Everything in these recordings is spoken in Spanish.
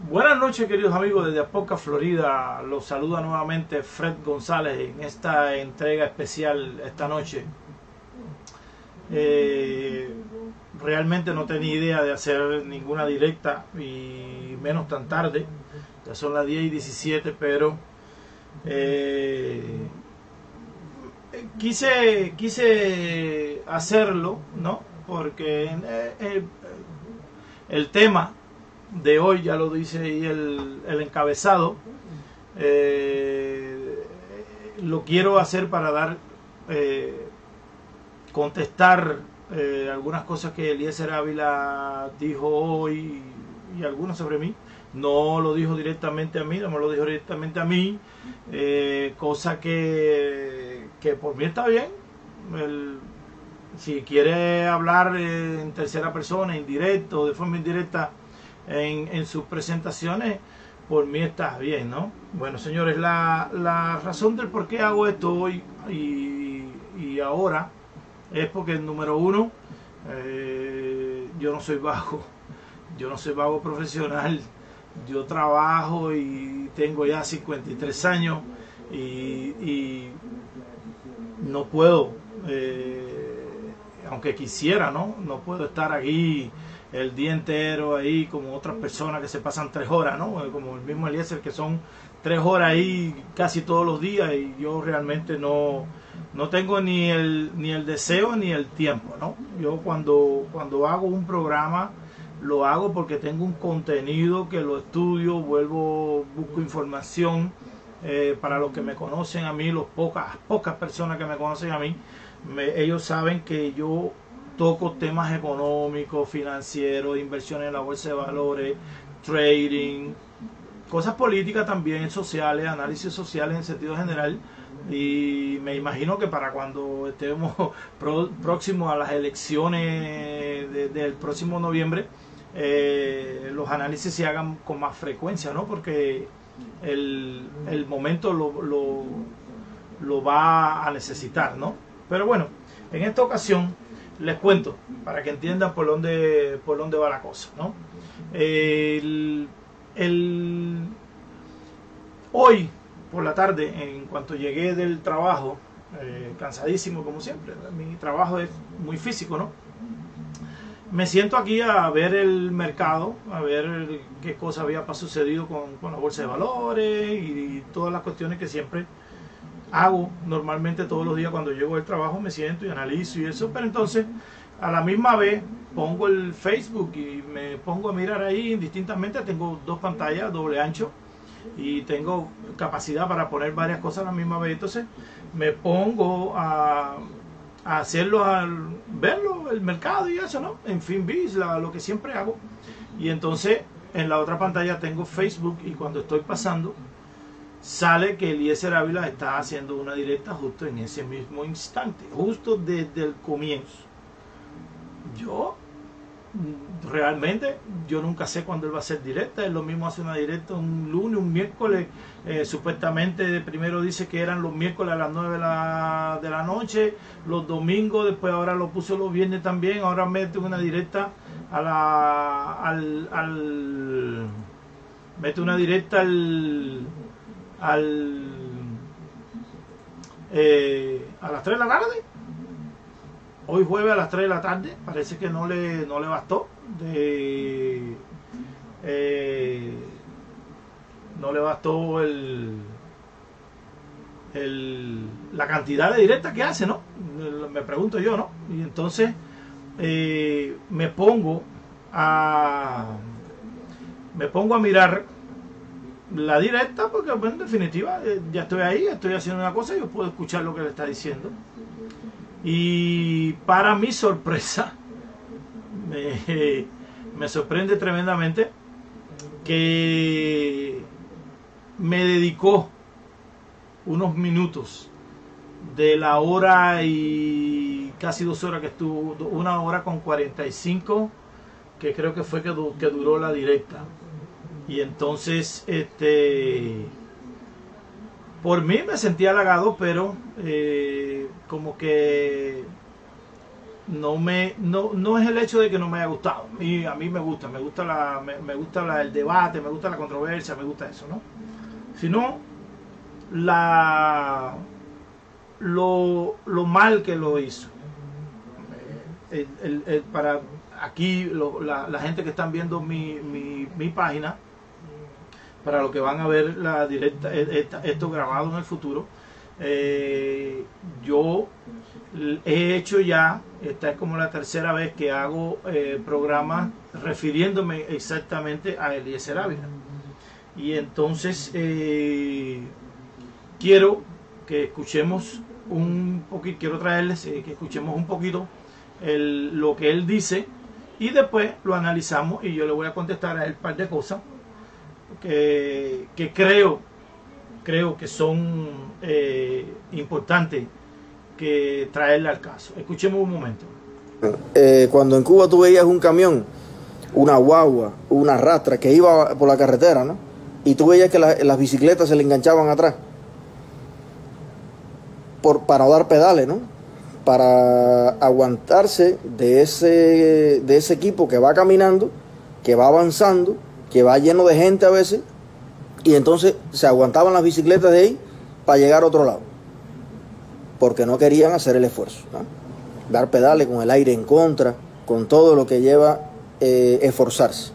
Buenas noches, queridos amigos, desde Apoca, Florida. Los saluda nuevamente Fred González en esta entrega especial esta noche. Realmente no tenía idea de hacer ninguna directa y menos tan tarde. Ya son las 10:17, pero quise hacerlo, ¿no? Porque el tema de hoy, ya lo dice ahí el encabezado, lo quiero hacer para dar, contestar algunas cosas que Eliezer Ávila dijo hoy y algunas sobre mí. No lo dijo directamente a mí, no me lo dijo directamente a mí, cosa que por mí está bien. Si quiere hablar en tercera persona, indirecto, de forma indirecta, en sus presentaciones, por mí está bien, ¿no? Bueno, señores, la razón del por qué hago esto hoy y ahora es porque, número uno, yo no soy vago profesional. Yo trabajo y tengo ya 53 años y no puedo, aunque quisiera, no puedo estar aquí el día entero ahí como otras personas que se pasan 3 horas, ¿no? Como el mismo Eliezer, que son 3 horas ahí casi todos los días, y yo realmente no tengo ni el deseo ni el tiempo, ¿no? Yo cuando hago un programa lo hago porque tengo un contenido que lo estudio, busco información. Para los que me conocen a mí, pocas personas que me conocen a mí, ellos saben que yo toco temas económicos, financieros, inversiones en la bolsa de valores, trading, cosas políticas también, sociales, análisis sociales en sentido general. Y me imagino que para cuando estemos próximos a las elecciones del próximo noviembre, los análisis se hagan con más frecuencia, ¿no? Porque el momento lo va a necesitar, ¿no? Pero bueno, en esta ocasión les cuento para que entiendan por dónde va la cosa, ¿no? Hoy por la tarde, en cuanto llegué del trabajo, cansadísimo como siempre, mi trabajo es muy físico, ¿no? Me siento aquí a ver el mercado, a ver qué cosa había sucedido con la bolsa de valores y todas las cuestiones que siempre hago normalmente todos los días cuando llego del trabajo. Me siento y analizo y eso, pero entonces a la misma vez pongo el Facebook y me pongo a mirar ahí indistintamente. Tengo 2 pantallas doble ancho y tengo capacidad para poner varias cosas a la misma vez. Entonces me pongo a hacerlo, al verlo, el mercado y eso, ¿no? En FinBiz, lo que siempre hago. Y entonces en la otra pantalla tengo Facebook, y cuando estoy pasando sale que Eliezer Ávila está haciendo una directa justo en ese mismo instante, justo desde el comienzo. Yo realmente nunca sé cuándo él va a hacer directa. Él lo mismo hace una directa un lunes, un miércoles, supuestamente primero dice que eran los miércoles a las 9 de la noche, los domingos, después ahora lo puso los viernes también, ahora mete una directa mete una directa a las 3 de la tarde. Hoy jueves a las 3 de la tarde, parece que no le bastó no le bastó la cantidad de directas que hace, ¿no? Me pregunto yo, ¿no? Y entonces me pongo a mirar la directa, porque bueno, en definitiva ya estoy ahí, estoy haciendo una cosa y yo puedo escuchar lo que le está diciendo. Y para mi sorpresa, me sorprende tremendamente que me dedicó unos minutos de la hora y casi 2 horas que estuvo, 1 hora con 45, que creo que fue que duró la directa. Y entonces, por mí me sentí halagado, pero como que no es el hecho de que no me haya gustado. Y a mí me gusta el debate, me gusta la controversia, me gusta eso, ¿no? Sino lo mal que lo hizo. Para aquí la gente que están viendo mi página, para los que van a ver la directa, esto grabado en el futuro, yo he hecho ya, esta es como la tercera vez que hago programas refiriéndome exactamente a Eliezer Ávila. Y entonces quiero que escuchemos un poquito, quiero traerles que escuchemos un poquito lo que él dice, y después lo analizamos y yo le voy a contestar a él un par de cosas que creo que son importantes que traerle al caso. Escuchemos un momento. Cuando en Cuba tú veías un camión, una guagua, una rastra que iba por la carretera, ¿no? Y tú veías que las bicicletas se le enganchaban atrás para no dar pedales, ¿no? Para aguantarse de ese equipo que va caminando, que va avanzando, que va lleno de gente a veces, y entonces se aguantaban las bicicletas de ahí para llegar a otro lado, porque no querían hacer el esfuerzo, ¿no? Dar pedales con el aire en contra, con todo lo que lleva esforzarse.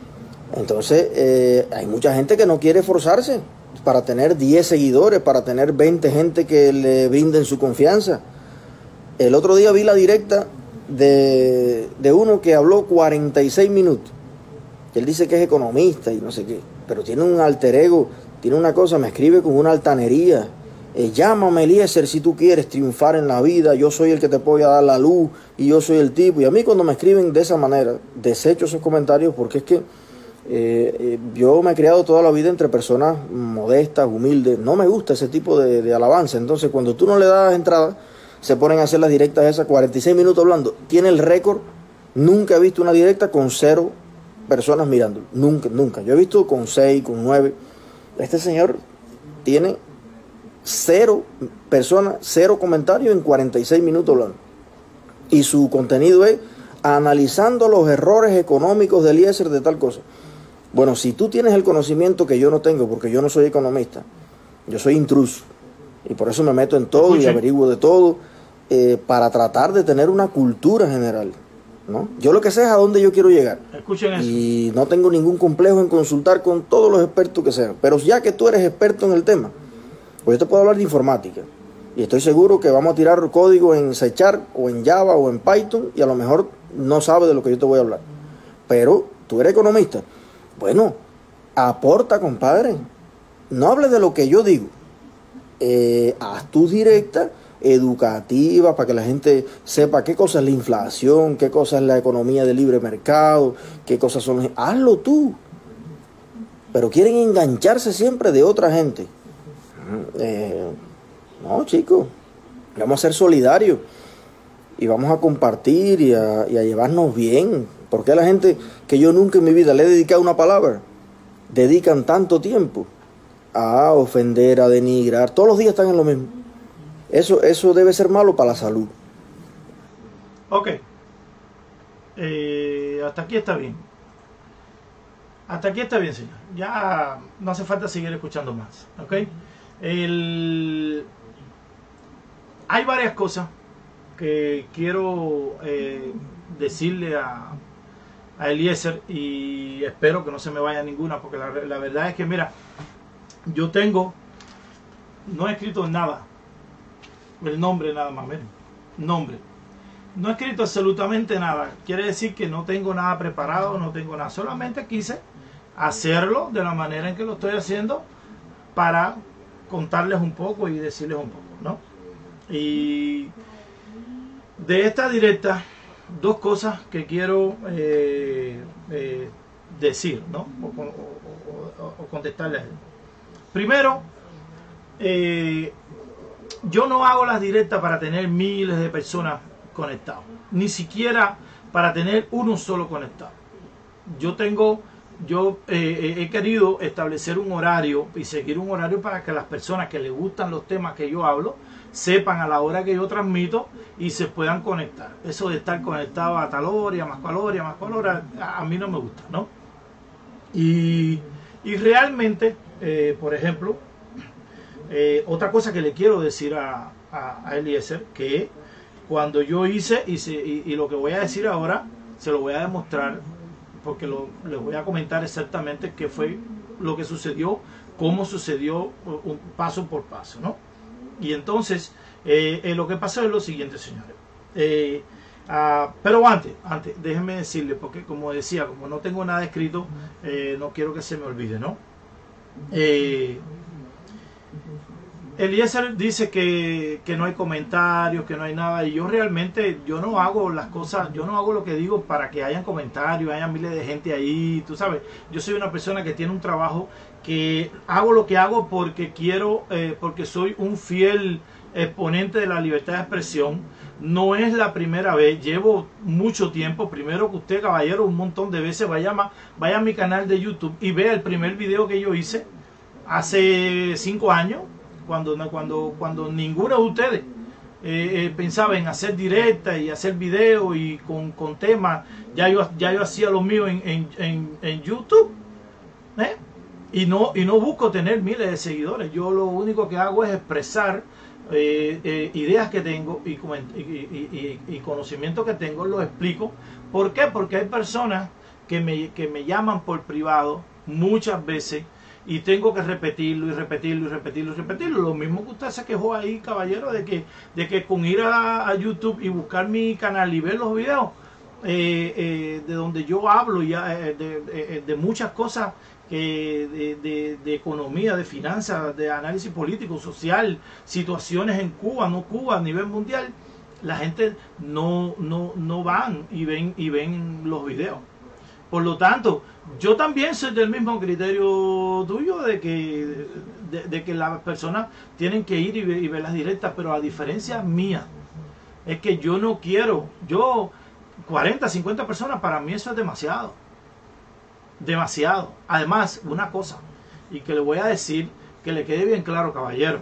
Entonces hay mucha gente que no quiere esforzarse para tener 10 seguidores, para tener 20 gente que le brinden su confianza. El otro día vi la directa de uno que habló 46 minutos. Él dice que es economista y no sé qué, pero tiene un alter ego, tiene una cosa, me escribe con una altanería. Llámame, Eliezer, si tú quieres triunfar en la vida, yo soy el que te voy a dar la luz y yo soy el tipo. Y a mí cuando me escriben de esa manera, desecho esos comentarios, porque es que yo me he criado toda la vida entre personas modestas, humildes. No me gusta ese tipo de alabanza. Entonces cuando tú no le das entrada, se ponen a hacer las directas esas, 46 minutos hablando. Tiene el récord, nunca he visto una directa con 0 personas mirando. Nunca. Yo he visto con 6, con 9. Este señor tiene 0 personas, 0 comentarios en 46 minutos hablando. Y su contenido es analizando los errores económicos de Eliezer de tal cosa. Bueno, si tú tienes el conocimiento que yo no tengo, porque yo no soy economista, yo soy intruso, y por eso me meto en todo y averiguo de todo, para tratar de tener una cultura general, ¿no? Yo lo que sé es a dónde yo quiero llegar. Escuchen eso. Y no tengo ningún complejo en consultar con todos los expertos que sean. Pero ya que tú eres experto en el tema, pues yo te puedo hablar de informática. Y estoy seguro que vamos a tirar código en C# o en Java o en Python, y a lo mejor no sabes de lo que yo te voy a hablar. Pero tú eres economista. Bueno, aporta, compadre. No hables de lo que yo digo. Haz tu directa educativa para que la gente sepa qué cosa es la inflación, qué cosa es la economía de libre mercado, qué cosas son. Hazlo tú. Pero quieren engancharse siempre de otra gente. No, chicos, vamos a ser solidarios y vamos a compartir y a llevarnos bien. Porque la gente que yo nunca en mi vida le he dedicado una palabra, dedican tanto tiempo a ofender, a denigrar, todos los días están en lo mismo. Eso debe ser malo para la salud. Ok, hasta aquí está bien. Hasta aquí está bien, señor. Ya no hace falta seguir escuchando más. Ok, hay varias cosas que quiero decirle a Eliezer, y espero que no se me vaya ninguna, porque la verdad es que, mira, yo no he escrito nada, el nombre nada más, miren, nombre, no he escrito absolutamente nada. Quiere decir que no tengo nada preparado, no tengo nada, solamente quise hacerlo de la manera en que lo estoy haciendo para contarles un poco y decirles un poco, ¿no? Y de esta directa, 2 cosas que quiero decir, ¿no? O contestarles. Primero, yo no hago las directas para tener miles de personas conectadas, ni siquiera para tener uno solo conectado. Yo tengo yo he querido establecer un horario y seguir un horario para que las personas que les gustan los temas que yo hablo sepan a la hora que yo transmito y se puedan conectar. Eso de estar conectado a tal hora, más cual hora, más cual hora, a mí no me gusta, ¿no? Y realmente, por ejemplo, otra cosa que le quiero decir a Eliezer, que cuando yo hice y lo que voy a decir ahora, se lo voy a demostrar, porque les voy a comentar exactamente qué fue lo que sucedió, cómo sucedió, un paso por paso, ¿no? Y entonces, lo que pasó es lo siguiente, señores. Pero antes, déjenme decirle, porque como decía, como no tengo nada escrito, no quiero que se me olvide, ¿no? Eliezer dice que no hay comentarios, que no hay nada, y yo realmente, yo no hago las cosas, yo no hago lo que digo para que hayan comentarios, hayan miles de gente ahí, tú sabes. Yo soy una persona que tiene un trabajo, que hago lo que hago porque quiero, porque soy un fiel exponente de la libertad de expresión. No es la primera vez, llevo mucho tiempo. Primero que usted, caballero, un montón de veces vaya a mi canal de YouTube y vea el primer video que yo hice hace 5 años, cuando ninguno de ustedes pensaba en hacer directa y hacer video y con temas. Ya yo hacía lo mío en YouTube, y no busco tener miles de seguidores. Yo lo único que hago es expresar ideas que tengo y conocimiento que tengo, lo explico. ¿Por qué? Porque hay personas que me llaman por privado muchas veces y tengo que repetirlo y repetirlo y repetirlo y repetirlo. Lo mismo que usted se quejó ahí, caballero, de que con ir a YouTube y buscar mi canal y ver los videos de donde yo hablo ya de muchas cosas, de economía, de finanzas, de análisis político, social, situaciones en Cuba, no Cuba, a nivel mundial, la gente no van y ven los videos. Por lo tanto, yo también soy del mismo criterio tuyo de que las personas tienen que ir y ver las directas, pero a diferencia mía, es que yo no quiero, 40, 50 personas, para mí eso es demasiado. Demasiado. Además, una cosa, y que le voy a decir, que le quede bien claro, caballero.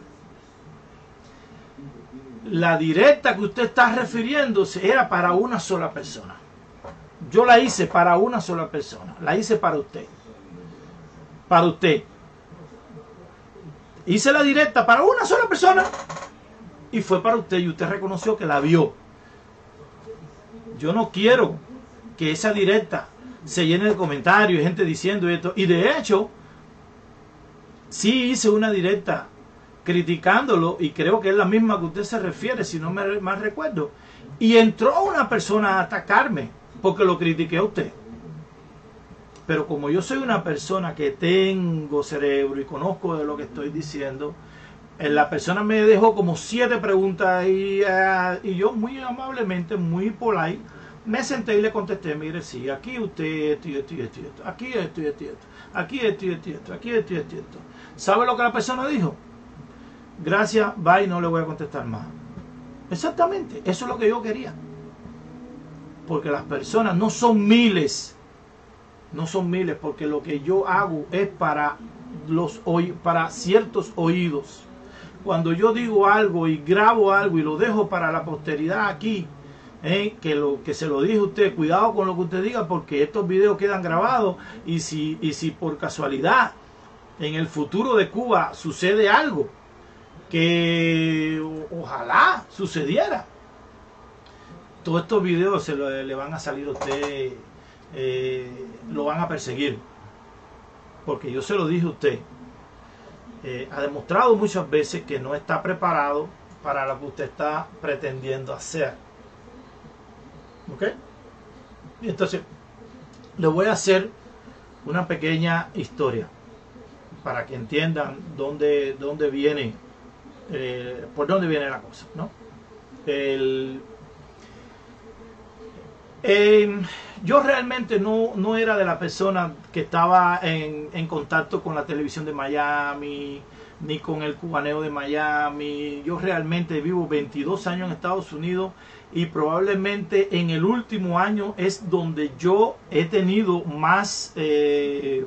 La directa que usted está refiriéndose era para una sola persona. Yo la hice para una sola persona. La hice para usted. Para usted. Hice la directa para una sola persona y fue para usted, y usted reconoció que la vio. Yo no quiero que esa directa se llene de comentarios y gente diciendo esto. Y de hecho, sí hice una directa criticándolo, y creo que es la misma que usted se refiere, si no me mal recuerdo. Y entró una persona a atacarme porque lo critiqué a usted. Pero como yo soy una persona que tengo cerebro y conozco de lo que estoy diciendo, la persona me dejó como 7 preguntas y yo muy amablemente, muy polite, me senté y le contesté: mire, sí, aquí usted esto y esto y esto y esto, aquí esto y esto y esto, aquí esto y esto y esto, aquí esto y esto y esto. ¿Sabe lo que la persona dijo? Gracias, bye, no le voy a contestar más. Exactamente, eso es lo que yo quería. Porque las personas no son miles, porque lo que yo hago es para ciertos oídos. Cuando yo digo algo y grabo algo y lo dejo para la posteridad aquí, que se lo dije a usted, cuidado con lo que usted diga, porque estos videos quedan grabados, y si por casualidad en el futuro de Cuba sucede algo, que ojalá sucediera, todos estos videos le van a salir a usted, lo van a perseguir, porque yo se lo dije a usted. Ha demostrado muchas veces que no está preparado para lo que usted está pretendiendo hacer. ¿Ok? Y entonces le voy a hacer una pequeña historia para que entiendan dónde viene, por dónde viene la cosa, ¿no? Yo realmente no era de la persona que estaba en contacto con la televisión de Miami, ni con el cubaneo de Miami. Yo realmente vivo 22 años en Estados Unidos y probablemente en el último año es donde yo he tenido más, me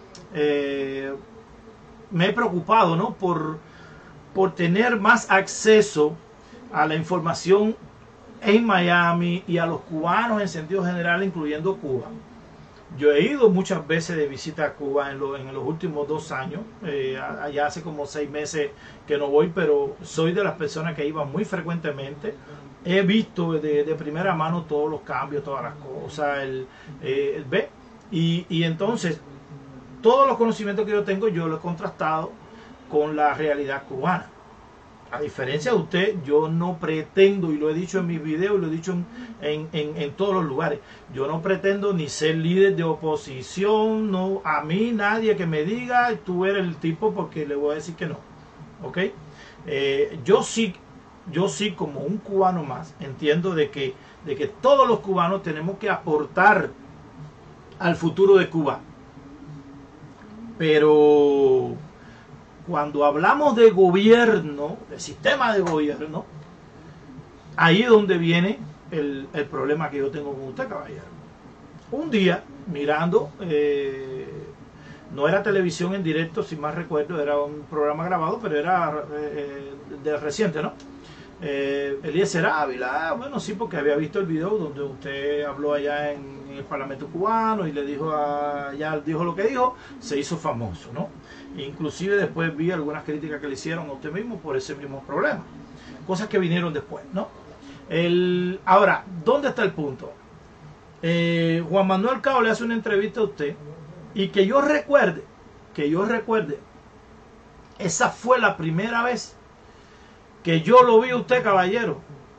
he preocupado, ¿no? por tener más acceso a la información en Miami y a los cubanos en sentido general, incluyendo Cuba. Yo he ido muchas veces de visita a Cuba en los últimos 2 años. Allá hace como 6 meses que no voy, pero soy de las personas que iban muy frecuentemente. He visto de primera mano todos los cambios, todas las cosas, y entonces todos los conocimientos que yo tengo yo los he contrastado con la realidad cubana. A diferencia de usted, yo no pretendo, y lo he dicho en mis videos, lo he dicho en todos los lugares, yo no pretendo ni ser líder de oposición, no, a mí nadie que me diga, tú eres el tipo, porque le voy a decir que no, ¿ok? Yo sí, como un cubano más, entiendo de que todos los cubanos tenemos que aportar al futuro de Cuba, pero cuando hablamos de gobierno, de sistema de gobierno, ahí es donde viene el problema que yo tengo con usted, caballero. Un día, mirando, no era televisión en directo, si más recuerdo, era un programa grabado, pero era de reciente, ¿no? Eliezer Ávila, bueno, sí, porque había visto el video donde usted habló allá en el Parlamento cubano y le dijo, ya dijo lo que dijo, se hizo famoso, ¿no? Inclusive después vi algunas críticas que le hicieron a usted mismo por ese mismo problema. Cosas que vinieron después, ¿no? Ahora, ¿dónde está el punto? Juan Manuel Cao le hace una entrevista a usted y que yo recuerde, esa fue la primera vez que yo lo vi a usted, caballero,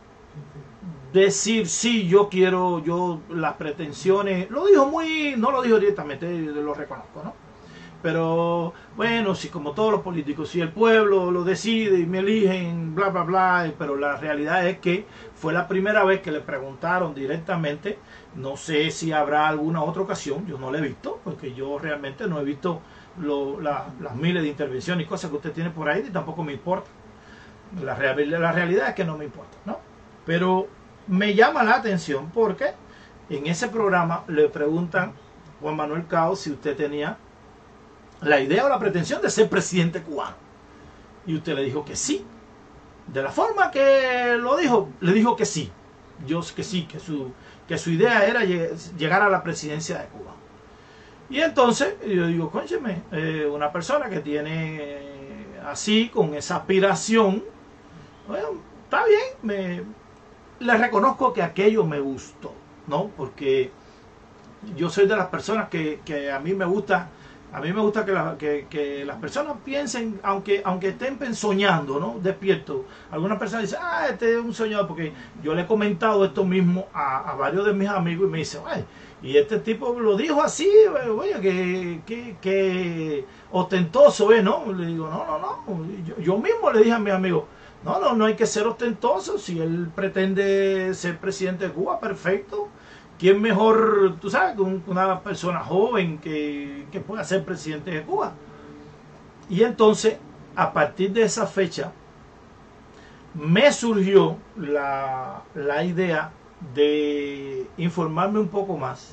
decir, sí, yo quiero, las pretensiones, lo dijo no lo dijo directamente, lo reconozco, ¿no? Pero bueno, si como todos los políticos, si el pueblo lo decide y me eligen, bla, bla, bla, pero la realidad es que fue la primera vez que le preguntaron directamente. No sé si habrá alguna otra ocasión, yo no la he visto, porque yo realmente no he visto las miles de intervenciones y cosas que usted tiene por ahí, y tampoco me importa. La realidad es que no me importa, ¿no? Pero me llama la atención porque en ese programa le preguntan a Juan Manuel Cao si usted tenía la idea o la pretensión de ser presidente cubano. Y usted le dijo que sí. De la forma que lo dijo, le dijo que sí. Yo que sí, que su idea era llegar a la presidencia de Cuba. Y entonces yo digo, cóncheme, una persona que tiene así, con esa aspiración, bueno, está bien, le reconozco que aquello me gustó, ¿no? Porque yo soy de las personas que a mí me gusta que las personas piensen, aunque estén soñando, ¿no? Despierto. Algunas personas dicen, este es un soñador, porque yo le he comentado esto mismo a varios de mis amigos y me dicen, ay, y este tipo lo dijo así, oye, que ostentoso, ¿no? Le digo, no. Yo mismo le dije a mis amigos, no hay que ser ostentoso. Si él pretende ser presidente de Cuba, perfecto. ¿Quién mejor, tú sabes, que una persona joven que pueda ser presidente de Cuba? Y entonces, a partir de esa fecha, me surgió la idea de informarme un poco más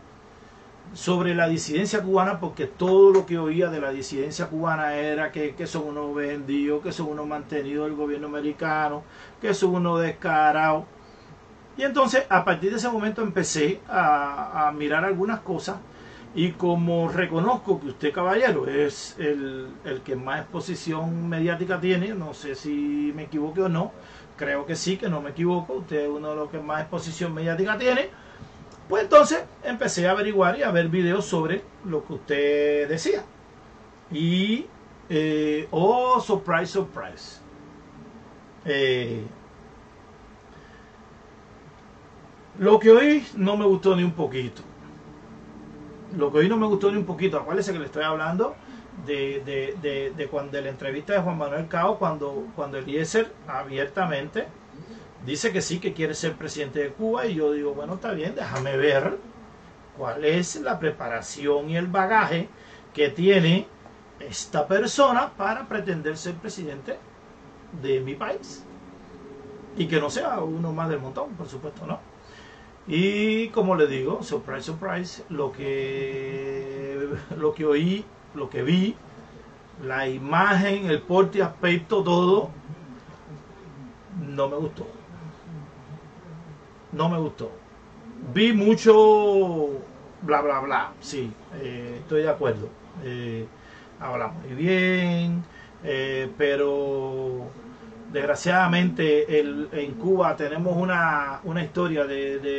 sobre la disidencia cubana, porque todo lo que oía de la disidencia cubana era que son unos vendidos, que son unos mantenidos del gobierno americano, que son unos descarados. Y entonces, a partir de ese momento empecé a mirar algunas cosas, y como reconozco que usted, caballero, es el que más exposición mediática tiene, no sé si me equivoqué o no, creo que sí, que no me equivoco, usted es uno de los que más exposición mediática tiene, pues entonces empecé a averiguar y a ver videos sobre lo que usted decía. Y, oh, surprise, surprise. Lo que oí no me gustó ni un poquito. Acuérdese que le estoy hablando de cuando la entrevista de Juan Manuel Cao, cuando Eliezer abiertamente dice que sí, que quiere ser presidente de Cuba, y yo digo, bueno, está bien, déjame ver cuál es la preparación y el bagaje que tiene esta persona para pretender ser presidente de mi país. y que no sea uno más del montón, por supuesto, ¿no? Y como les digo, surprise, surprise, lo que oí, lo que vi, la imagen, el porte, aspecto, todo, no me gustó. No me gustó. Vi mucho bla, bla, bla, sí, estoy de acuerdo. Habla muy bien, pero desgraciadamente en Cuba tenemos una historia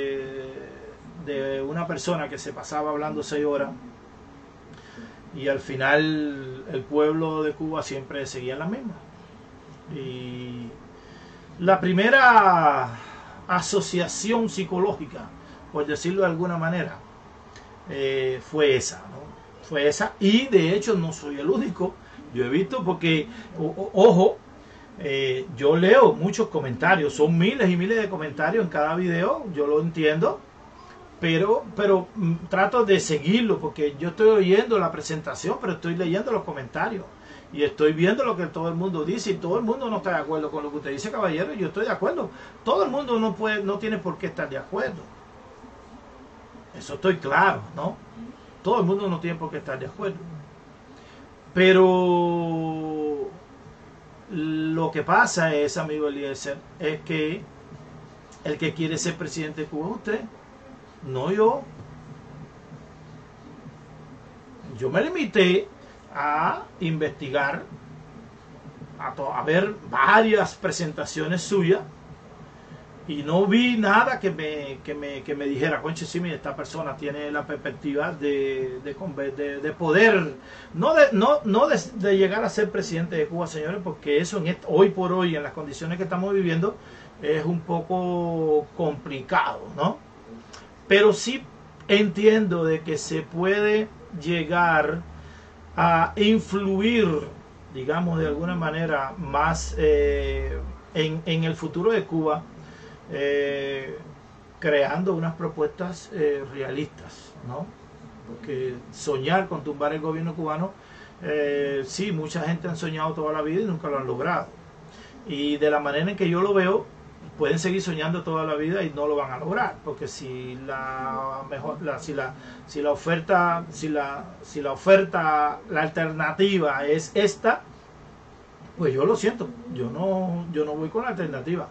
de una persona que se pasaba hablando 6 horas y al final el pueblo de Cuba siempre seguía en la misma. Y la primera asociación psicológica, por decirlo de alguna manera, fue esa, ¿no? Fue esa, y de hecho no soy el único. Yo he visto, porque, ojo, yo leo muchos comentarios, son miles y miles de comentarios en cada video, yo lo entiendo, pero trato de seguirlo, porque yo estoy oyendo la presentación, pero estoy leyendo los comentarios, y estoy viendo lo que todo el mundo dice, y todo el mundo no está de acuerdo con lo que usted dice, caballero, y yo estoy de acuerdo. Todo el mundo no tiene por qué estar de acuerdo. Eso estoy claro, ¿no? Todo el mundo no tiene por qué estar de acuerdo. Pero lo que pasa es, amigo Eliezer, es que el que quiere ser presidente de Cuba es usted, no yo. Yo me limité a investigar, a ver varias presentaciones suyas, y no vi nada que me dijera, conche, sí, mira, esta persona tiene la perspectiva de poder, no de llegar a ser presidente de Cuba, señores, porque eso hoy por hoy, en las condiciones que estamos viviendo, es un poco complicado, ¿no? Pero sí entiendo de que se puede llegar a influir, digamos, de alguna manera más en el futuro de Cuba, creando unas propuestas realistas, ¿no? Porque soñar con tumbar el gobierno cubano, sí, mucha gente han soñado toda la vida y nunca lo han logrado. Y de la manera en que yo lo veo, pueden seguir soñando toda la vida y no lo van a lograr, porque si la alternativa es esta, pues yo lo siento, yo no voy con la alternativa.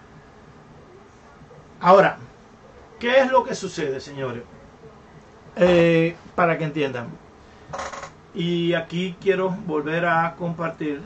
Ahora, ¿qué es lo que sucede, señores? Para que entiendan. Y aquí quiero volver a compartir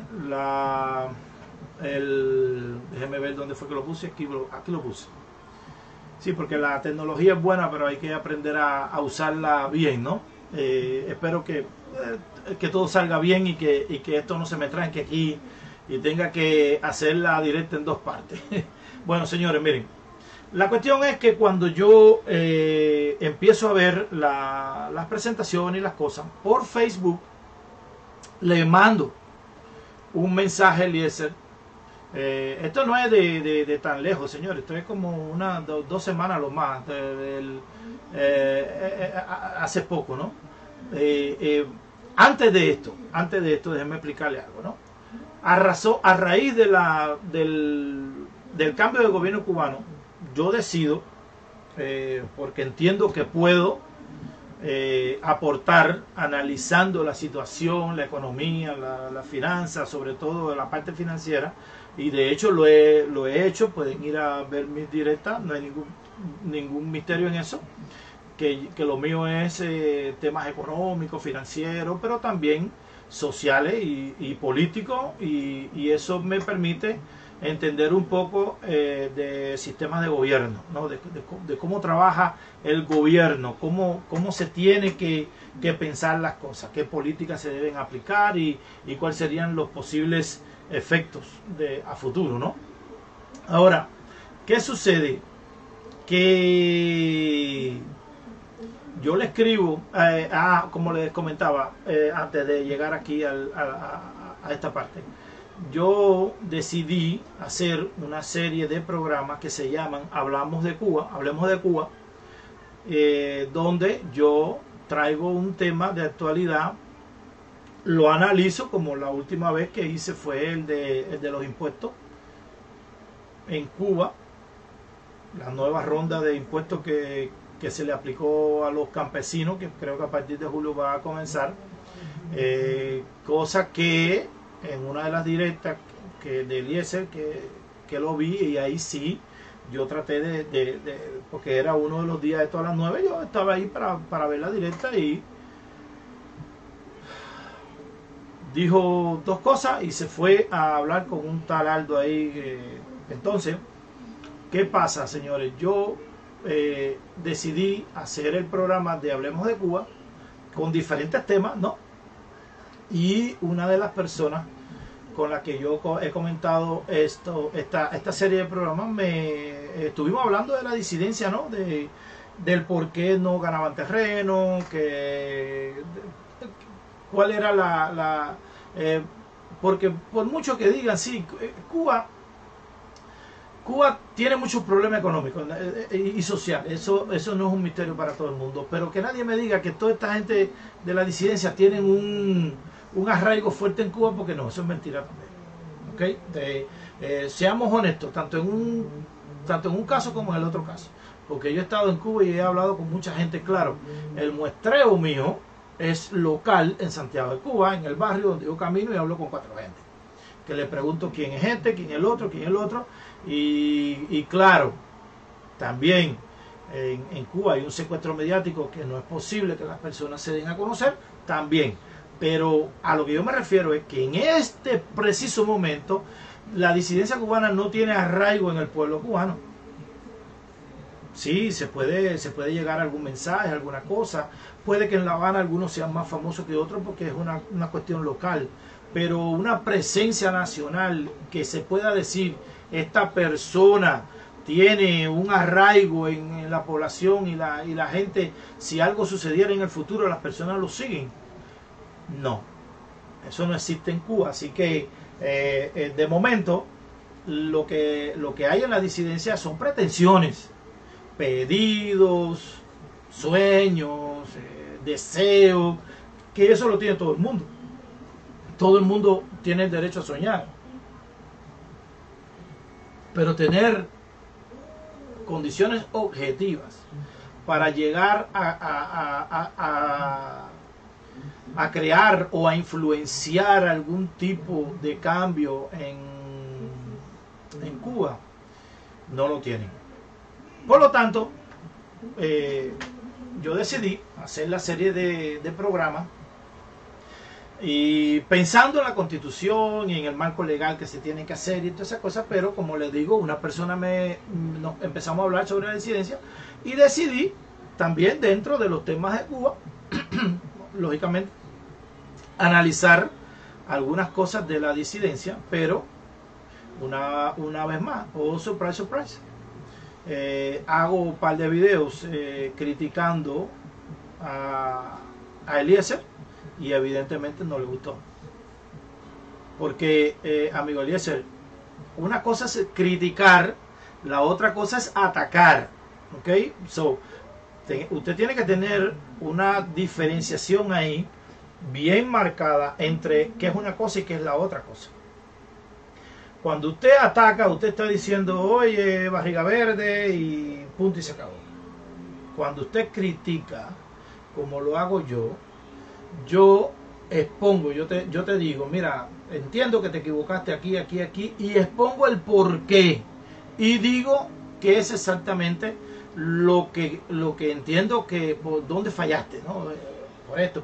déjeme ver dónde fue que lo puse. Aquí lo puse. Sí, porque la tecnología es buena, pero hay que aprender a usarla bien, ¿no? Espero que todo salga bien y que esto no se me tranque aquí y tenga que hacerla directa en 2 partes. Bueno, señores, miren. La cuestión es que cuando yo empiezo a ver las presentaciones y las cosas por Facebook, le mando un mensaje a Eliezer. Esto no es de tan lejos, señores. Esto es como 2 semanas lo más. Hace poco, ¿no? Antes de esto, déjenme explicarle algo, ¿no? A raíz del cambio de gobierno cubano, yo decido, porque entiendo que puedo aportar analizando la situación, la economía, la finanza, sobre todo la parte financiera, y de hecho lo he hecho. Pueden ir a ver mis directas, no hay ningún misterio en eso, que lo mío es temas económicos, financieros, pero también sociales y políticos, y eso me permite entender un poco de sistemas de gobierno, ¿no? de cómo trabaja el gobierno, cómo se tiene que pensar las cosas, qué políticas se deben aplicar y cuáles serían los posibles efectos a futuro, ¿no? Ahora, ¿qué sucede? Que yo le escribo, como les comentaba antes de llegar aquí a esta parte, yo decidí hacer una serie de programas que se llaman Hablemos de Cuba, donde yo traigo un tema de actualidad, lo analizo, como la última vez que hice fue el de los impuestos, en Cuba, la nueva ronda de impuestos que se le aplicó a los campesinos, que creo que a partir de julio va a comenzar, cosa que en una de las directas de Eliezer que lo vi, y ahí sí yo traté porque era uno de los días de todas las 9, yo estaba ahí para ver la directa, y dijo dos cosas y se fue a hablar con un tal Aldo ahí. Entonces, ¿qué pasa, señores? Yo decidí hacer el programa de Hablemos de Cuba con diferentes temas, ¿no? Y una de las personas con la que yo he comentado esta serie de programas, estuvimos hablando de la disidencia, ¿no? Del por qué no ganaban terreno, cuál era porque por mucho que digan, sí, Cuba tiene muchos problemas económicos y sociales, eso no es un misterio para todo el mundo, pero que nadie me diga que toda esta gente de la disidencia tienen un arraigo fuerte en Cuba, porque no, eso es mentira también. ¿Okay? Seamos honestos, tanto en un caso como en el otro caso, porque yo he estado en Cuba y he hablado con mucha gente. Claro, el muestreo mío es local en Santiago de Cuba, en el barrio donde yo camino y hablo con 4 gente, que le pregunto quién es este, quién es el otro, y claro, también en Cuba hay un secuestro mediático que no es posible que las personas se den a conocer también. Pero a lo que yo me refiero es que en este preciso momento la disidencia cubana no tiene arraigo en el pueblo cubano. Sí, se puede llegar a algún mensaje, alguna cosa. Puede que en La Habana algunos sean más famosos que otros porque es una cuestión local. Pero una presencia nacional que se pueda decir, esta persona tiene un arraigo en la población y la gente, si algo sucediera en el futuro, las personas lo siguen. No, eso no existe en Cuba. Así que de momento lo que hay en la disidencia son pretensiones, pedidos, sueños, deseos, que eso lo tiene todo el mundo. Todo el mundo tiene el derecho a soñar, pero tener condiciones objetivas para llegar a crear o a influenciar algún tipo de cambio en Cuba, no lo tienen. Por lo tanto, yo decidí hacer la serie de programas, y pensando en la Constitución y en el marco legal que se tiene que hacer y todas esas cosas, pero como les digo, una persona empezamos a hablar sobre la disidencia, y decidí también, dentro de los temas de Cuba, lógicamente, analizar algunas cosas de la disidencia, pero una vez más, surprise, hago un par de videos criticando a Eliezer, y evidentemente no le gustó, porque amigo Eliezer, una cosa es criticar, la otra cosa es atacar. ¿Ok? Usted tiene que tener una diferenciación ahí bien marcada entre qué es una cosa y qué es la otra cosa. Cuando usted ataca, usted está diciendo, oye, barriga verde, y punto, y se acabó. Cuando usted critica, como lo hago yo expongo, yo te digo, mira, entiendo que te equivocaste aquí, y expongo el porqué, y digo que es exactamente lo que entiendo que por dónde fallaste, ¿no? Por esto.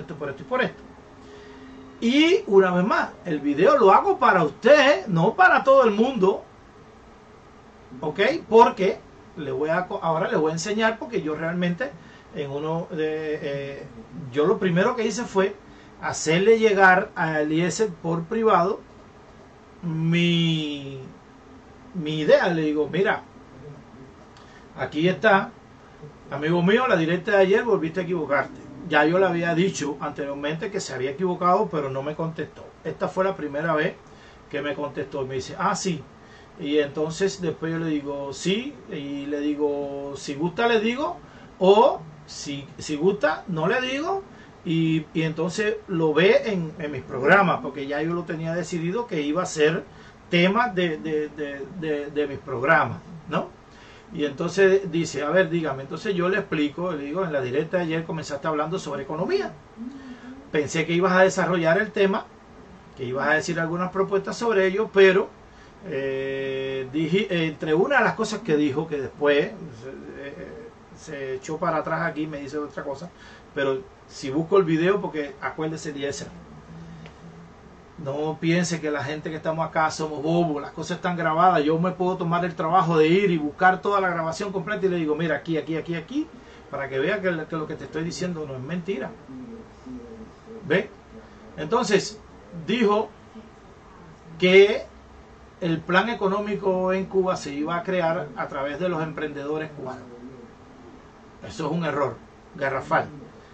Y una vez más, el video lo hago para usted, no para todo el mundo, ¿ok? Porque ahora le voy a enseñar, porque yo realmente yo lo primero que hice fue hacerle llegar a Eliezer por privado mi idea. Le digo, mira, aquí está, amigo mío, la directa de ayer volviste a equivocarte. Ya yo le había dicho anteriormente que se había equivocado, pero no me contestó. Esta fue la primera vez que me contestó. Me dice, sí. Y entonces después yo le digo, sí. Y le digo, si gusta le digo, o si gusta no le digo. Y entonces lo ve en mis programas, porque ya yo lo tenía decidido que iba a ser temas de mis programas, ¿no? Y entonces dice, a ver, dígame. Entonces yo le explico, le digo, en la directa de ayer comenzaste hablando sobre economía. Pensé que ibas a desarrollar el tema, que ibas a decir algunas propuestas sobre ello, pero dije, entre una de las cosas que dijo, que después se echó para atrás aquí, me dice otra cosa, pero si busco el video, porque acuérdese de esa. No piense que la gente que estamos acá somos bobos, las cosas están grabadas. Yo me puedo tomar el trabajo de ir y buscar toda la grabación completa y le digo, mira, aquí, para que vea que lo que te estoy diciendo no es mentira. ¿Ve? Entonces, dijo que el plan económico en Cuba se iba a crear a través de los emprendedores cubanos. Eso es un error garrafal.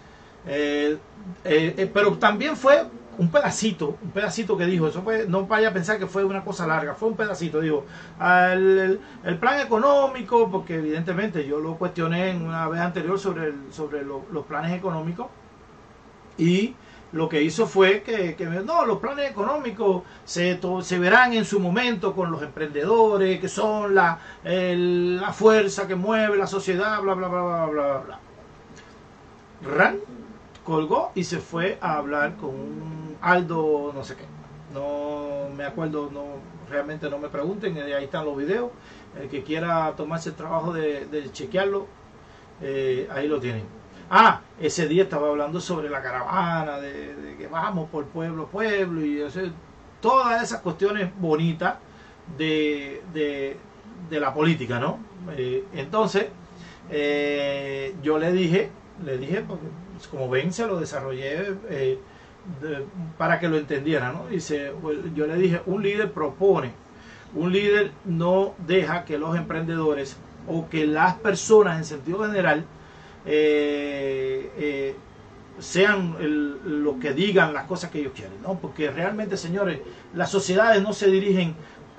Pero también fue un pedacito que dijo, eso fue, no vaya a pensar que fue una cosa larga, fue un pedacito, dijo, el plan económico, porque evidentemente yo lo cuestioné en una vez anterior sobre los planes económicos, y lo que hizo fue que no, los planes económicos se verán en su momento con los emprendedores, que son la fuerza que mueve la sociedad, bla, bla, bla, bla, bla, bla. Ran colgó y se fue a hablar con un Aldo no sé qué, no me acuerdo, realmente no me pregunten, ahí están los videos, el que quiera tomarse el trabajo de chequearlo, ahí lo tienen. Ese día estaba hablando sobre la caravana, de que vamos por pueblo a pueblo, y todas esas cuestiones bonitas de la política, ¿no? Entonces yo le dije, porque como ven se lo desarrollé para que lo entendiera, ¿no? Dice, yo le dije, un líder propone, un líder no deja que los emprendedores o que las personas en sentido general sean los que digan las cosas que ellos quieren, ¿no? Porque realmente, señores, las sociedades no se dirigen,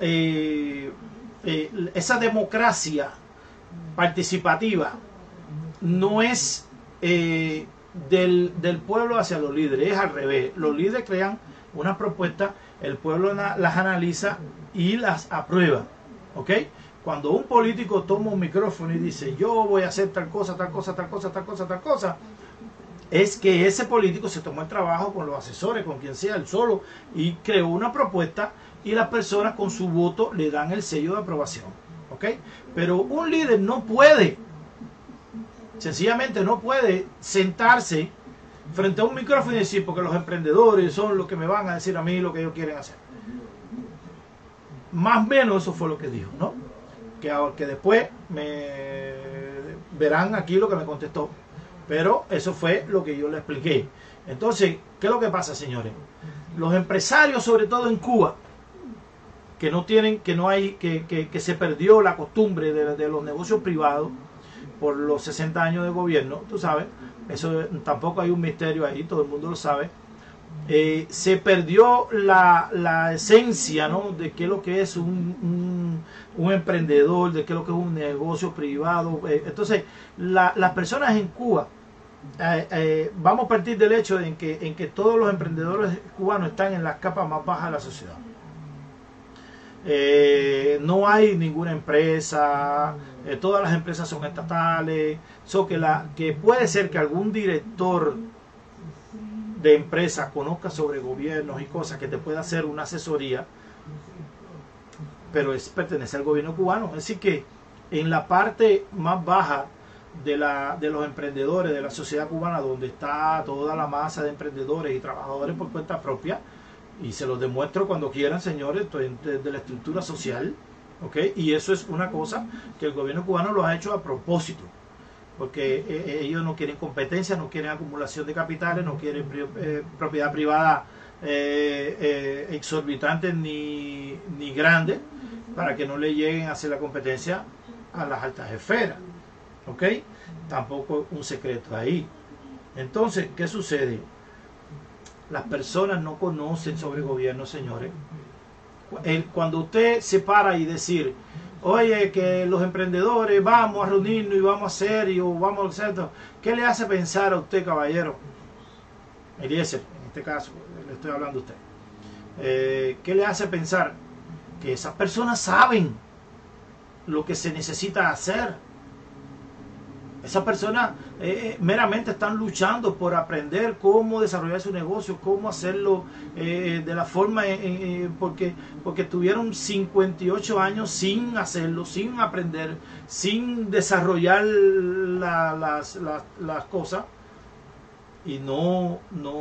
esa democracia participativa no es del pueblo hacia los líderes, es al revés. Los líderes crean unas propuestas, el pueblo las analiza y las aprueba, ¿ok? Cuando un político toma un micrófono y dice, yo voy a hacer tal cosa, tal cosa, tal cosa, tal cosa, tal cosa, es que ese político se tomó el trabajo con los asesores, con quien sea, él solo, y creó una propuesta, y las personas con su voto le dan el sello de aprobación, ¿ok? Pero un líder no puede, sencillamente no puede sentarse frente a un micrófono y decir, porque los emprendedores son los que me van a decir a mí lo que ellos quieren hacer. Más o menos eso fue lo que dijo, ¿no? Que después verán aquí lo que me contestó, pero eso fue lo que yo le expliqué. Entonces, ¿qué es lo que pasa, señores? Los empresarios, sobre todo en Cuba, que no tienen, que se perdió la costumbre de los negocios privados por los 60 años de gobierno, tú sabes, eso tampoco hay un misterio ahí, todo el mundo lo sabe. Se perdió la esencia, ¿no?, de qué es lo que es un emprendedor, de qué es lo que es un negocio privado. Entonces, las personas en Cuba, vamos a partir del hecho en que todos los emprendedores cubanos están en las capas más bajas de la sociedad. No hay ninguna empresa, todas las empresas son estatales, que puede ser que algún director de empresa conozca sobre gobiernos y cosas, que te pueda hacer una asesoría, pero pertenece al gobierno cubano. Es decir que en la parte más baja de los emprendedores, de la sociedad cubana, donde está toda la masa de emprendedores y trabajadores por cuenta propia, y se los demuestro cuando quieran, señores, de la estructura social, ¿ok? Y eso es una cosa que el gobierno cubano lo ha hecho a propósito, porque ellos no quieren competencia, no quieren acumulación de capitales, no quieren propiedad privada exorbitante ni grande, para que no le lleguen a hacer la competencia a las altas esferas, ¿ok? Tampoco un secreto ahí. Entonces, ¿qué sucede? Las personas no conocen sobre gobierno, señores. Cuando usted se para y decir, oye, que los emprendedores vamos a reunirnos y vamos a hacer, y vamos a hacer esto, ¿qué le hace pensar a usted, caballero? Eliezer, en este caso, le estoy hablando a usted. ¿Qué le hace pensar que esas personas saben lo que se necesita hacer. Esas personas meramente están luchando por aprender cómo desarrollar su negocio, cómo hacerlo de la forma, porque tuvieron 58 años sin hacerlo, sin aprender, sin desarrollar las cosas, y no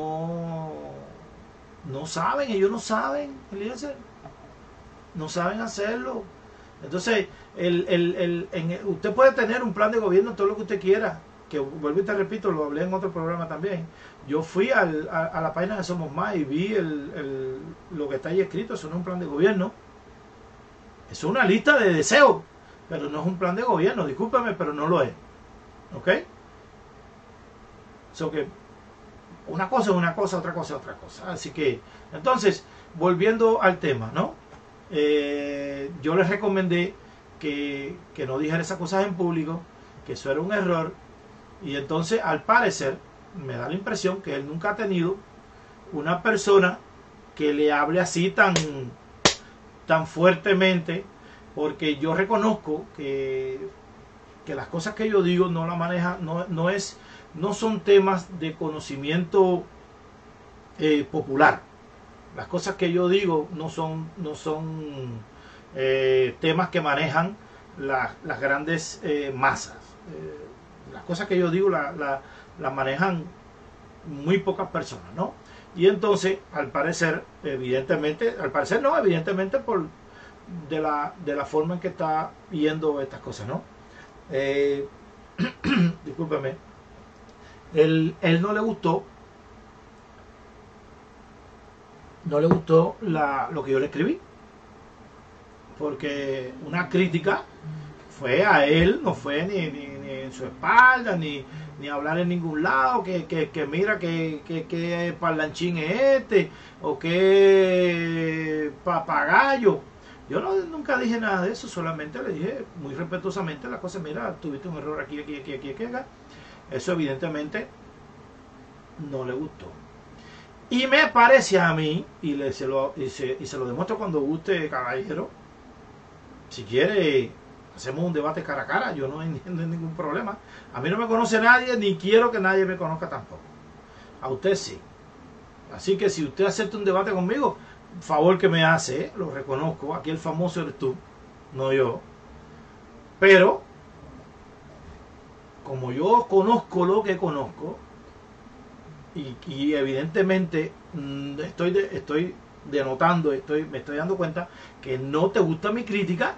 saben, ellos no saben, Eliezer, no saben hacerlo. Entonces, usted puede tener un plan de gobierno, todo lo que usted quiera, que vuelvo y te repito, lo hablé en otro programa también. Yo fui a la página de Somos Más y vi lo que está ahí escrito. Eso no es un plan de gobierno, es una lista de deseos, pero no es un plan de gobierno, discúlpeme, pero no lo es. ¿Ok? So que una cosa es una cosa, otra cosa es otra cosa. Así que, entonces, volviendo al tema, ¿no? Yo les recomendé que no dijera esas cosas en público, que eso era un error, y entonces al parecer me da la impresión que él nunca ha tenido una persona que le hable así tan fuertemente, porque yo reconozco que las cosas que yo digo no la maneja, no son temas de conocimiento popular. Las cosas que yo digo no son temas que manejan las grandes masas. Las cosas que yo digo las manejan muy pocas personas, ¿no? Y entonces, al parecer, evidentemente de la forma en que está viendo estas cosas, ¿no? Discúlpeme. Él no le gustó lo que yo le escribí, porque una crítica fue a él, no fue ni en su espalda, ni hablar en ningún lado, que mira que parlanchín es este, o que papagayo. Yo nunca dije nada de eso, solamente le dije muy respetuosamente la cosa: mira, tuviste un error aquí, acá. Eso evidentemente no le gustó. Y me parece a mí, y se lo demuestro cuando guste, caballero, si quiere, hacemos un debate cara a cara, yo no entiendo ningún problema. A mí no me conoce nadie, ni quiero que nadie me conozca tampoco. A usted sí. Así que si usted acepta un debate conmigo, favor que me hace, lo reconozco, aquí el famoso eres tú, no yo. Pero, como yo conozco lo que conozco, y evidentemente estoy denotando, me estoy dando cuenta que no te gusta mi crítica,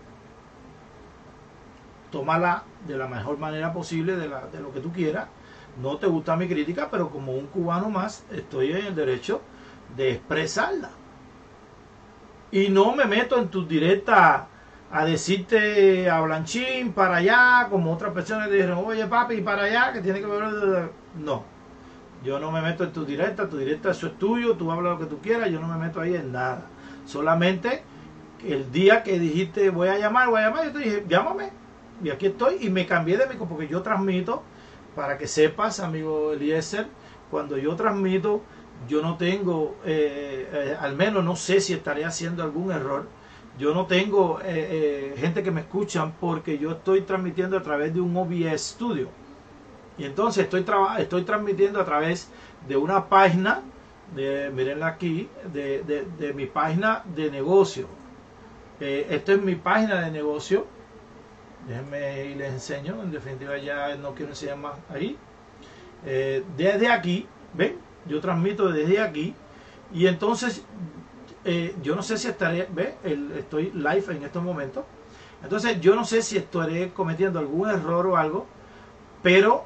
tómala de la mejor manera posible, de lo que tú quieras. No te gusta mi crítica, pero como un cubano más, estoy en el derecho de expresarla. Y no me meto en tus directas a decirte a Blanchín para allá, como otras personas dijeron: oye papi, para allá, que tiene que ver. No. Yo no me meto en tu directa eso es tuyo, tú hablas lo que tú quieras, yo no me meto ahí en nada. Solamente el día que dijiste voy a llamar, yo te dije llámame, y aquí estoy, y me cambié de micro, porque yo transmito, para que sepas, amigo Eliezer, cuando yo transmito, yo no tengo, al menos no sé si estaré haciendo algún error, yo no tengo gente que me escuchan, porque yo estoy transmitiendo a través de un OBS Studio. Y entonces estoy transmitiendo a través de una página, mírenla aquí, de mi página de negocio. Esta es mi página de negocio. Déjenme y les enseño. En definitiva ya no quiero enseñar más ahí. Desde aquí, ¿ven? Yo transmito desde aquí. Y entonces, yo no sé si estaré, ¿ven? Estoy live en estos momentos. Entonces, yo no sé si estaré cometiendo algún error o algo, pero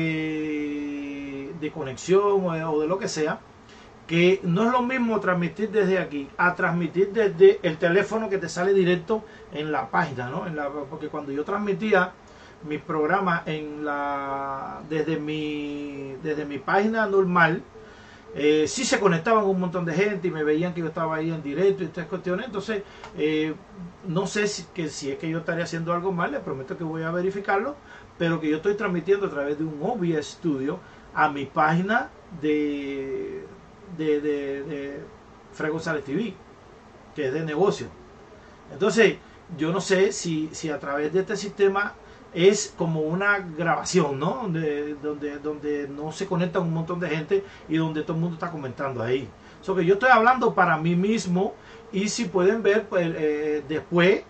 de conexión o de lo que sea, que no es lo mismo transmitir desde aquí a transmitir desde el teléfono que te sale directo en la página, ¿no? Porque cuando yo transmitía mis programas desde mi página normal, sí se conectaban un montón de gente y me veían que yo estaba ahí en directo y estas cuestiones. Entonces, no sé si es que yo estaría haciendo algo mal, les prometo que voy a verificarlo, pero que yo estoy transmitiendo a través de un OBS Studio a mi página de Fred González TV, que es de negocio. Entonces, yo no sé si a través de este sistema es como una grabación, ¿no? Donde no se conecta un montón de gente y donde todo el mundo está comentando ahí. So que yo estoy hablando para mí mismo, y si pueden ver, pues, después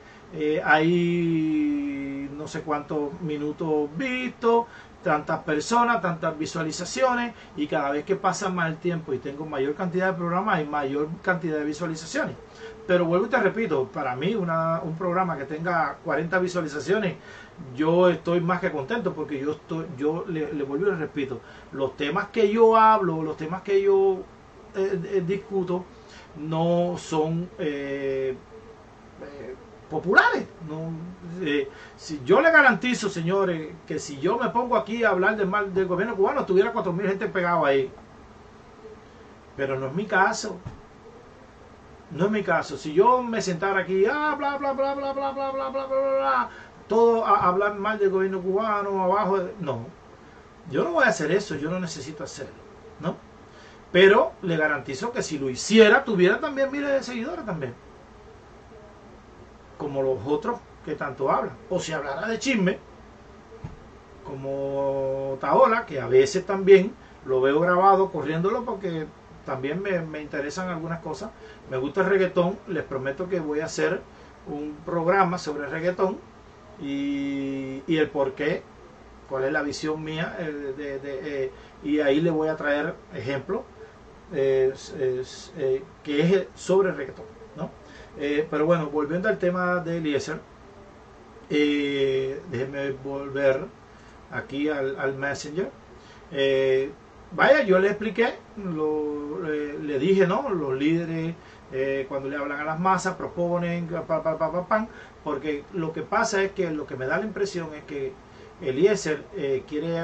hay no sé cuántos minutos vistos, tantas personas, tantas visualizaciones, y cada vez que pasa más el tiempo y tengo mayor cantidad de programas, hay mayor cantidad de visualizaciones. Pero vuelvo y te repito, para mí un programa que tenga 40 visualizaciones, yo estoy más que contento, porque yo le vuelvo y le repito, los temas que yo hablo, los temas que yo discuto, no son populares. No, si yo le garantizo, señores, que si yo me pongo aquí a hablar del mal del gobierno cubano, tuviera 4.000 gente pegado ahí. Pero no es mi caso. No es mi caso. Si yo me sentara aquí, bla, bla, bla, bla, bla, bla, bla, bla, bla, bla, todo a hablar mal del gobierno cubano, abajo, no. Yo no voy a hacer eso, yo no necesito hacerlo, ¿no? Pero le garantizo que si lo hiciera, tuviera también miles de seguidores también. Como los otros que tanto hablan. O si hablara de chisme, como Taola, que a veces también lo veo grabado corriéndolo, porque también me interesan algunas cosas. Me gusta el reggaetón. Les prometo que voy a hacer un programa sobre reggaetón y el por qué, cuál es la visión mía, y ahí le voy a traer ejemplos que es sobre reggaetón, ¿no? Pero bueno, volviendo al tema de Eliezer, déjenme volver aquí al Messenger. Vaya, yo le expliqué, le dije, ¿no? Los líderes, cuando le hablan a las masas, proponen, porque lo que pasa es que lo que me da la impresión es que Eliezer quiere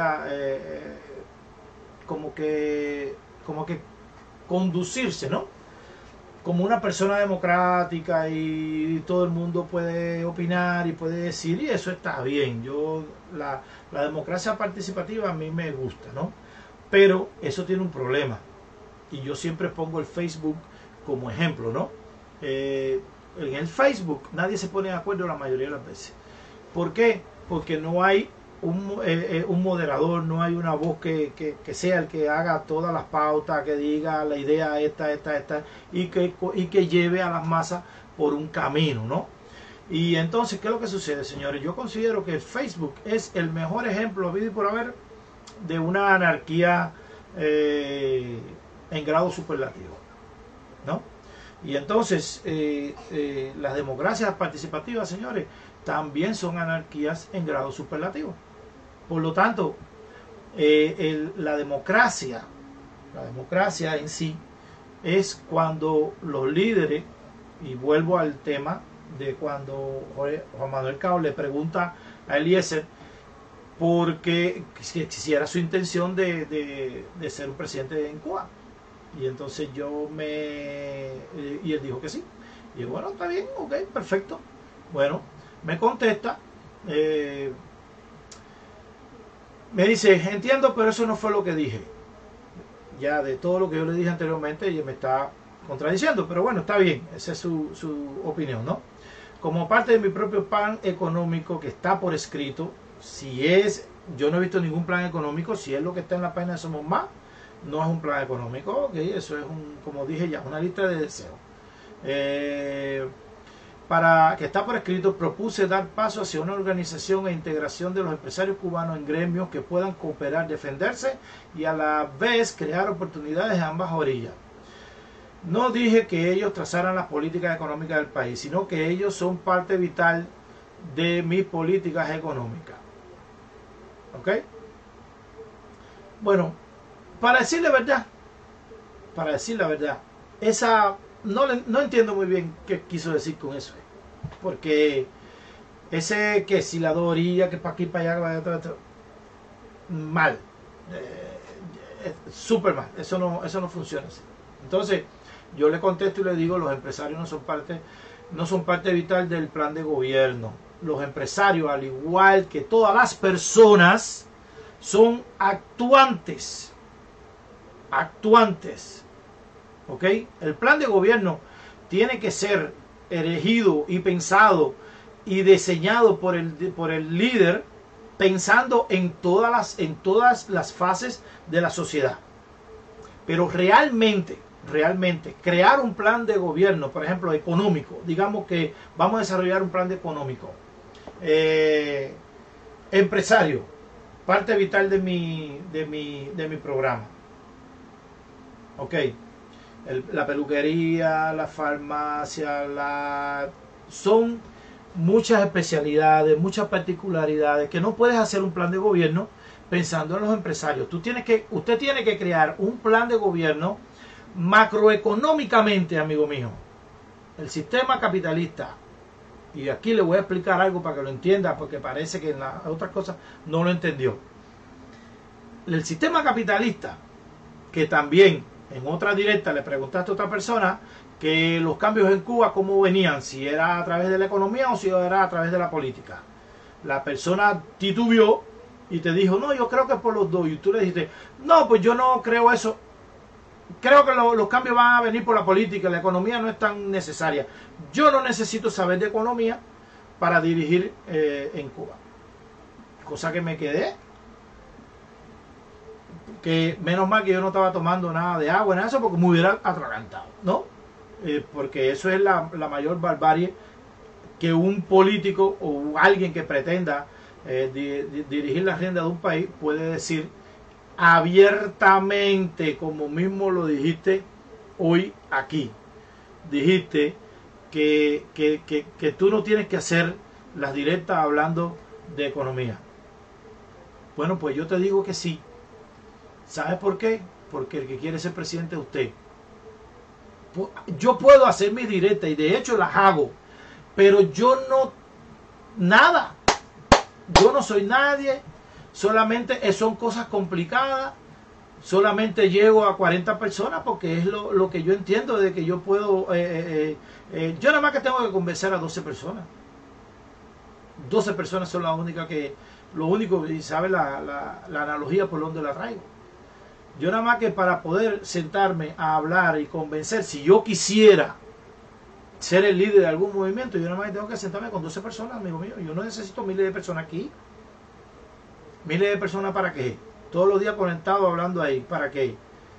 como que conducirse, ¿no? Como una persona democrática, y todo el mundo puede opinar y puede decir, y eso está bien. La democracia participativa a mí me gusta, ¿no? Pero eso tiene un problema, y yo siempre pongo el Facebook como ejemplo, ¿no? En el Facebook nadie se pone de acuerdo la mayoría de las veces. ¿Por qué? Porque no hay un moderador, no hay una voz que sea el que haga todas las pautas, que diga la idea esta, y que lleve a las masas por un camino, ¿no? Y entonces, ¿qué es lo que sucede, señores? Yo considero que el Facebook es el mejor ejemplo, habido y por haber, de una anarquía en grado superlativo, ¿no? Y entonces las democracias participativas, señores, también son anarquías en grado superlativo. Por lo tanto, la democracia en sí es cuando los líderes, y vuelvo al tema de cuando Juan Manuel Cao le pregunta a Eliezer porque si era su intención de ser un presidente en Cuba. Y entonces y él dijo que sí. Y yo, bueno, está bien, ok, perfecto. Bueno, me contesta, me dice, entiendo, pero eso no fue lo que dije. Ya de todo lo que yo le dije anteriormente, ella me está contradiciendo, pero bueno, está bien, esa es su opinión, ¿no? Como parte de mi propio plan económico que está por escrito, yo no he visto ningún plan económico, si es lo que está en la página de Somos Más, no es un plan económico, ok, eso es como dije ya, una lista de deseos. Para que está por escrito, propuse dar paso hacia una organización e integración de los empresarios cubanos en gremios que puedan cooperar, defenderse y a la vez crear oportunidades en ambas orillas. No dije que ellos trazaran las políticas económicas del país, sino que ellos son parte vital de mis políticas económicas. ¿Ok? Bueno, para decir la verdad, no entiendo muy bien qué quiso decir con eso. Porque ese que si la dos orillas, que para aquí, para allá, para allá, mal. Súper mal. Eso no funciona así. Entonces, yo le contesto y le digo, los empresarios no son parte vital del plan de gobierno. Los empresarios, al igual que todas las personas, son actuantes. ¿Ok? El plan de gobierno tiene que ser erigido y pensado y diseñado por el líder, pensando en todas las fases de la sociedad. Pero realmente crear un plan de gobierno, por ejemplo, económico, digamos que vamos a desarrollar un plan de económico, empresario, parte vital de mi programa. Ok, la peluquería, la farmacia, son muchas especialidades, muchas particularidades que no puedes hacer un plan de gobierno pensando en los empresarios. Usted tiene que crear un plan de gobierno macroeconómicamente, amigo mío. El sistema capitalista, y aquí le voy a explicar algo para que lo entienda, porque parece que en las otras cosas no lo entendió. El sistema capitalista, que también en otra directa le preguntaste a otra persona que los cambios en Cuba cómo venían, si era a través de la economía o si era a través de la política. La persona titubeó y te dijo, no, yo creo que es por los dos. Y tú le dijiste, no, pues yo no creo eso. Creo que los cambios van a venir por la política, la economía no es tan necesaria. Yo no necesito saber de economía para dirigir en Cuba. Cosa que me quedé, que menos mal que yo no estaba tomando nada de agua en eso, porque me hubiera atragantado, ¿no? Porque eso es la mayor barbarie que un político o alguien que pretenda dirigir la rienda de un país puede decir abiertamente, como mismo lo dijiste hoy aquí. Dijiste que tú no tienes que hacer las directas hablando de economía. Bueno, pues yo te digo que sí. ¿Sabes por qué? Porque el que quiere ser presidente es usted. Yo puedo hacer mis directas y de hecho las hago, pero yo no, nada. Yo no soy nadie. Solamente son cosas complicadas. Solamente llego a 40 personas porque es lo que yo entiendo de que yo puedo. Yo nada más que tengo que convencer a 12 personas. 12 personas son las únicas que. Lo único, y sabe la analogía por donde la traigo. Yo nada más que para poder sentarme a hablar y convencer, si yo quisiera ser el líder de algún movimiento, yo nada más que tengo que sentarme con 12 personas, amigo mío. Yo no necesito miles de personas aquí. ¿Miles de personas para qué? Todos los días conectados hablando ahí. ¿Para qué?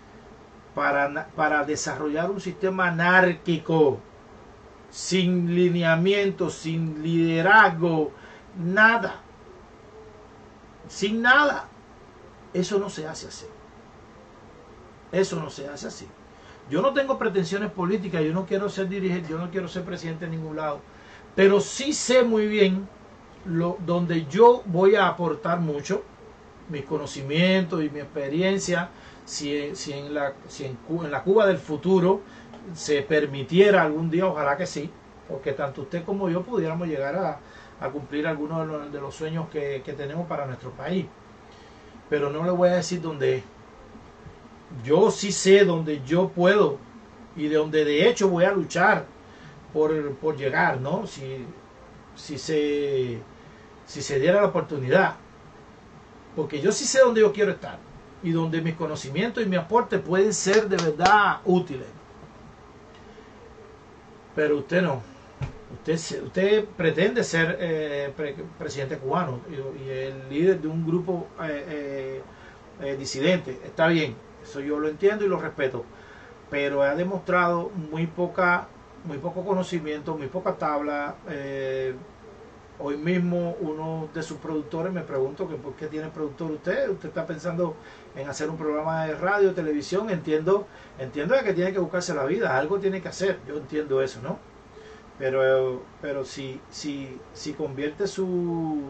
Para desarrollar un sistema anárquico, sin lineamiento, sin liderazgo, nada. Sin nada. Eso no se hace así. Eso no se hace así. Yo no tengo pretensiones políticas, yo no quiero ser dirigente, yo no quiero ser presidente en ningún lado. Pero sí sé muy bien donde yo voy a aportar mucho, mis conocimientos y mi experiencia, si en la Cuba del futuro se permitiera algún día, ojalá que sí, porque tanto usted como yo pudiéramos llegar a cumplir algunos de los sueños que tenemos para nuestro país. Pero no le voy a decir dónde es. Yo sí sé dónde yo puedo y de donde de hecho voy a luchar por llegar, ¿no? Si se diera la oportunidad. Porque yo sí sé dónde yo quiero estar y donde mis conocimientos y mi aporte pueden ser de verdad útiles. Pero usted no. Usted pretende ser presidente cubano y el líder de un grupo disidente. Está bien, eso yo lo entiendo y lo respeto. Pero ha demostrado muy poco conocimiento, muy poca tabla. Hoy mismo uno de sus productores me preguntó que por qué tiene productor usted está pensando en hacer un programa de radio, televisión. Entiendo que tiene que buscarse la vida, algo tiene que hacer, yo entiendo eso, ¿no? Pero si convierte su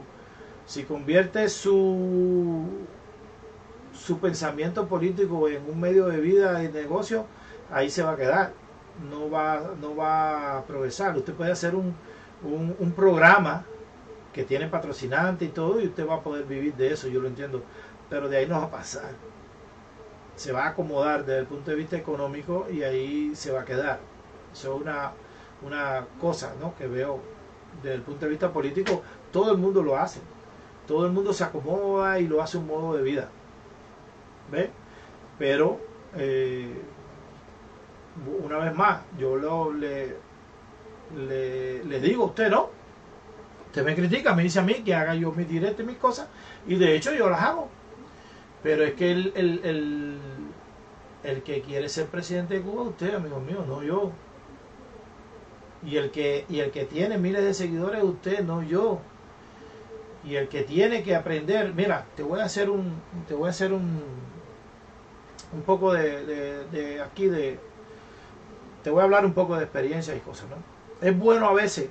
pensamiento político en un medio de vida y negocio, ahí se va a quedar, no va a progresar. Usted puede hacer un programa que tiene patrocinante y todo, y usted va a poder vivir de eso, yo lo entiendo, pero de ahí no va a pasar. Se va a acomodar desde el punto de vista económico y ahí se va a quedar. Eso es una cosa, ¿no?, que veo desde el punto de vista político. Todo el mundo lo hace, todo el mundo se acomoda y lo hace un modo de vida, ¿ve? Pero una vez más, yo le digo a usted, no. Usted me critica, me dice a mí que haga yo mis directos y mis cosas, y de hecho yo las hago. Pero es que el que quiere ser presidente de Cuba es usted, amigo mío, no yo. Y el que tiene miles de seguidores es usted, no yo. Y el que tiene que aprender, mira, te voy a hacer un poco te voy a hablar un poco de experiencias y cosas, ¿no? Es bueno a veces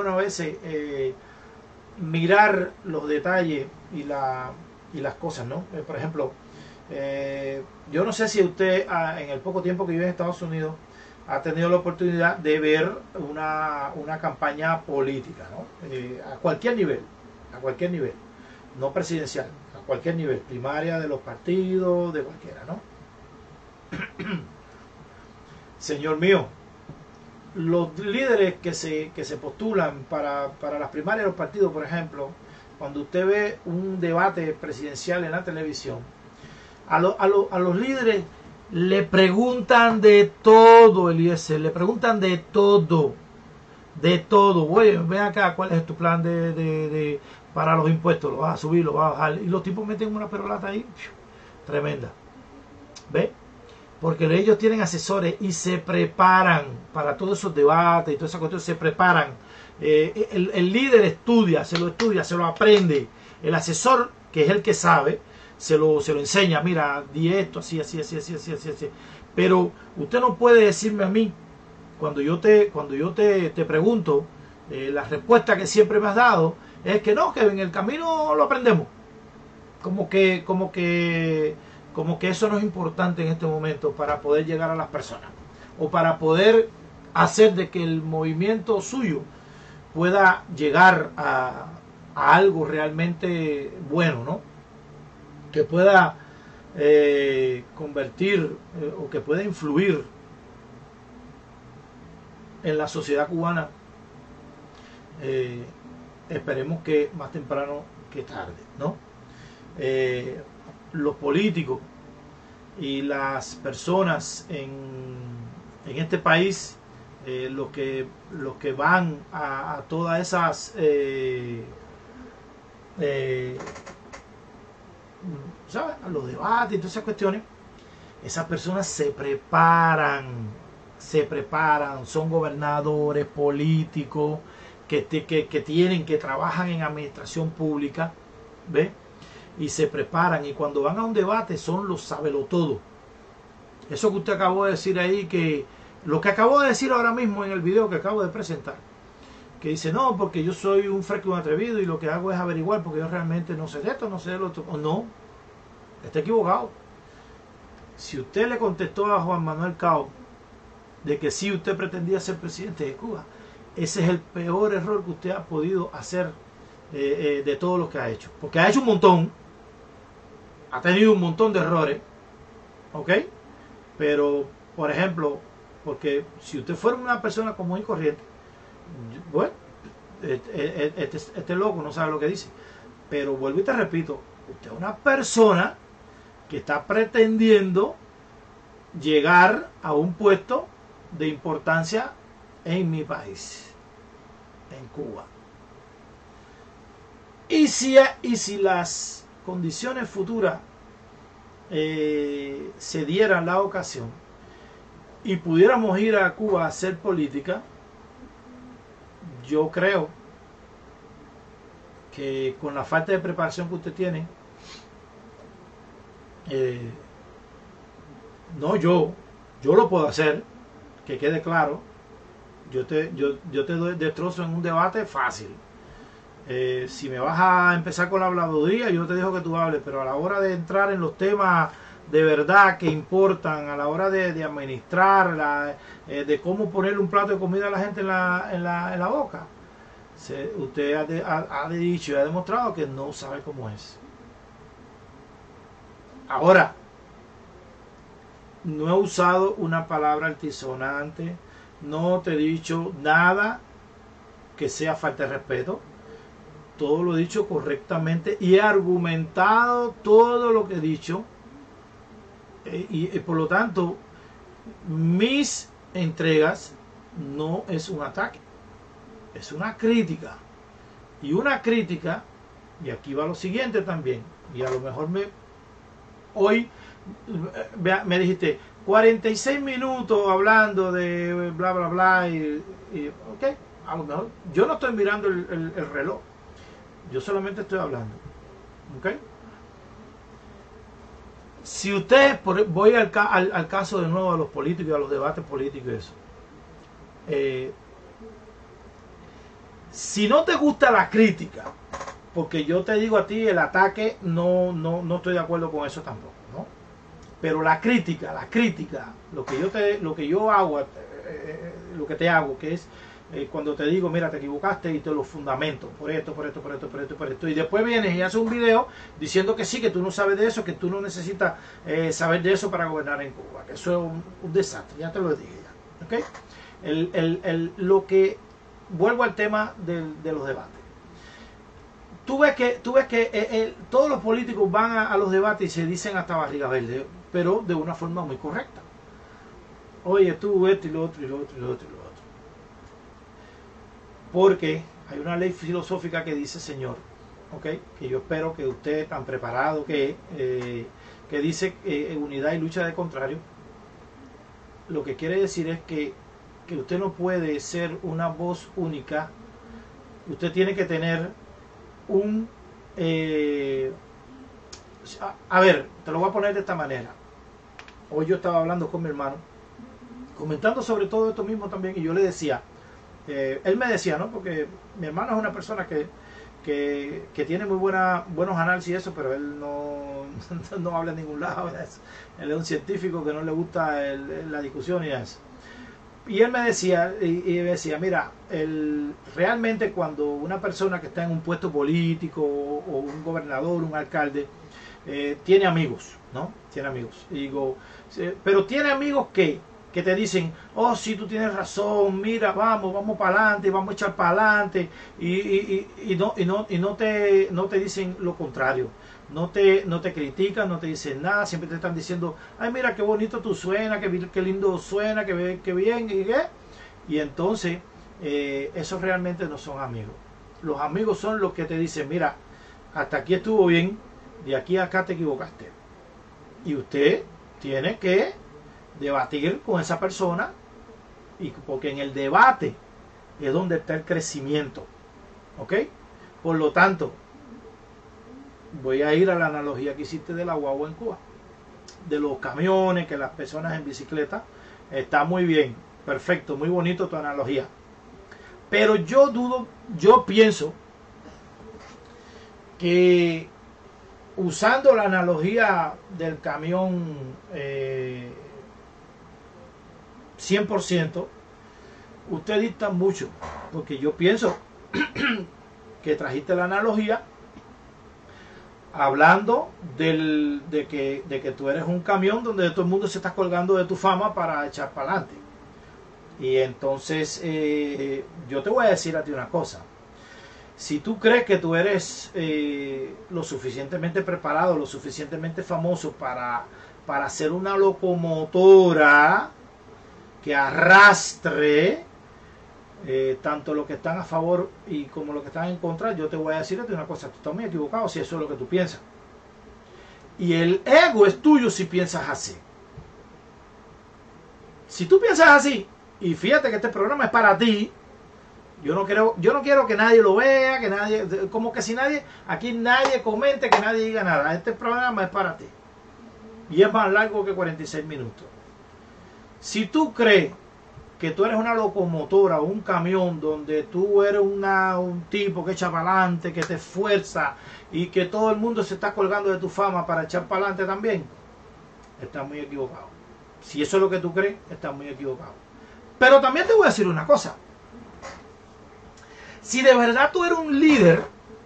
mirar los detalles y las cosas, ¿no? Por ejemplo, yo no sé si usted en el poco tiempo que vive en Estados Unidos ha tenido la oportunidad de ver una campaña política, ¿no? A cualquier nivel, no presidencial, a cualquier nivel, primaria de los partidos, de cualquiera, ¿no? Señor mío, los líderes que se postulan para las primarias de los partidos, por ejemplo, cuando usted ve un debate presidencial en la televisión, a los líderes le preguntan de todo, Eliezer, le preguntan de todo. Oye, ven acá, ¿cuál es tu plan para los impuestos? ¿Lo vas a subir, lo vas a bajar? Y los tipos meten una perolata ahí, tremenda. ¿Ve? Porque ellos tienen asesores y se preparan para todos esos debates y todas esas cuestiones, se preparan. El líder se lo aprende. El asesor, que es el que sabe, se lo enseña. Mira, di esto, así. Pero usted no puede decirme a mí, cuando yo te pregunto, la respuesta que siempre me has dado es que no, que en el camino lo aprendemos. Como que eso no es importante en este momento para poder llegar a las personas o para poder hacer de que el movimiento suyo pueda llegar a algo realmente bueno, ¿no? Que pueda convertir o que pueda influir en la sociedad cubana. Esperemos que más temprano que tarde, ¿no? Los políticos y las personas en este país, los que van a todas esas ¿sabes? A los debates y todas esas cuestiones, esas personas se preparan, son gobernadores, políticos que trabajan en administración pública, ¿ves? Y se preparan, y cuando van a un debate son los sabelotodo. Eso que usted acabó de decir ahí, que lo que acabo de decir ahora mismo en el video que acabo de presentar, que dice, no, porque yo soy un fresco y un atrevido y lo que hago es averiguar porque yo realmente no sé de esto, no sé de lo otro. No, está equivocado. Si usted le contestó a Juan Manuel Cao de que sí usted pretendía ser presidente de Cuba, ese es el peor error que usted ha podido hacer de todos los que ha hecho. Porque ha hecho un montón, ha tenido un montón de errores, ¿ok? Pero, por ejemplo, porque si usted fuera una persona común y corriente, bueno, este loco no sabe lo que dice. Pero vuelvo y te repito, usted es una persona que está pretendiendo llegar a un puesto de importancia en mi país, en Cuba. Y si las condiciones futuras se dieran la ocasión y pudiéramos ir a Cuba a hacer política, yo creo que con la falta de preparación que usted tiene, no yo lo puedo hacer, que quede claro. Yo te destrozo en un debate fácil. Si me vas a empezar con la habladuría, yo te dejo que tú hables, pero a la hora de entrar en los temas de verdad que importan, a la hora de administrar, de cómo ponerle un plato de comida a la gente en la boca, usted ha dicho y ha demostrado que no sabe cómo es. Ahora, no he usado una palabra altisonante, no te he dicho nada que sea falta de respeto. Todo lo he dicho correctamente y he argumentado todo lo que he dicho. Y por lo tanto, mis entregas no es un ataque. es una crítica. Y una crítica, y aquí va lo siguiente también, y a lo mejor hoy me dijiste 46 minutos hablando de bla bla bla ok, a lo mejor yo no estoy mirando el reloj, yo solamente estoy hablando, ok. Si usted, voy al caso de nuevo, a los políticos y a los debates políticos y eso, si no te gusta la crítica, porque yo te digo a ti, el ataque, no estoy de acuerdo con eso tampoco, ¿no? Pero la crítica, lo que yo hago, lo que te hago, que es cuando te digo, mira, te equivocaste y te lo fundamento, por esto, y después vienes y haces un video diciendo que sí, que tú no sabes de eso, que tú no necesitas saber de eso para gobernar en Cuba, que eso es un desastre, ya te lo dije ya, ¿ok? Lo que, vuelvo al tema de los debates. Tú ves que todos los políticos van a los debates y se dicen hasta barriga verde, pero de una forma muy correcta. Oye, tú, esto y lo otro, y lo otro, y lo otro, y lo otro. Porque hay una ley filosófica que dice, señor, ¿ok? Que yo espero que usted, tan preparado que dice unidad y lucha de contrario, lo que quiere decir es que usted no puede ser una voz única, usted tiene que tener a ver, te lo voy a poner de esta manera. Hoy yo estaba hablando con mi hermano, comentando sobre todo esto mismo también, y yo le decía, él me decía, ¿no? Porque mi hermano es una persona que tiene muy buenos análisis y eso, pero él no habla en ningún lado, él es un científico que no le gusta la discusión y eso. Y él me decía, mira, realmente cuando una persona que está en un puesto político o un gobernador, un alcalde, tiene amigos, ¿no? Tiene amigos. Y digo, pero tiene amigos que te dicen, oh, sí, tú tienes razón, mira, vamos para adelante, vamos a echar para adelante, y no te dicen lo contrario. No te critican, no te dicen nada, siempre te están diciendo, ay, mira qué bonito tú suena, qué lindo suena, qué bien, y qué. Y entonces, esos realmente no son amigos. Los amigos son los que te dicen, mira, hasta aquí estuvo bien, de aquí a acá te equivocaste. Y usted tiene que debatir con esa persona, porque en el debate es donde está el crecimiento. ¿Ok? Por lo tanto, voy a ir a la analogía que hiciste de la guagua en Cuba, de los camiones, que las personas en bicicleta. Está muy bien, perfecto, muy bonito tu analogía, pero yo pienso que usando la analogía del camión 100%, usted dicta mucho, porque yo pienso que trajiste la analogía hablando de que tú eres un camión donde todo el mundo se está colgando de tu fama para echar para adelante. Y entonces yo te voy a decir a ti una cosa. Si tú crees que tú eres lo suficientemente preparado, lo suficientemente famoso para ser una locomotora que arrastre tanto los que están a favor y como los que están en contra, yo te voy a decir una cosa, tú estás muy equivocado si eso es lo que tú piensas. Y el ego es tuyo si piensas así. Si tú piensas así, y fíjate que este programa es para ti, yo no quiero que nadie lo vea, que nadie, como que si aquí nadie comente, que nadie diga nada. Este programa es para ti. Y es más largo que 46 minutos. Si tú crees que tú eres una locomotora o un camión donde tú eres un tipo que echa para adelante, que te esfuerza y que todo el mundo se está colgando de tu fama para echar para adelante también, estás muy equivocado. Si eso es lo que tú crees, estás muy equivocado. Pero también te voy a decir una cosa. Si de verdad tú eres un líder,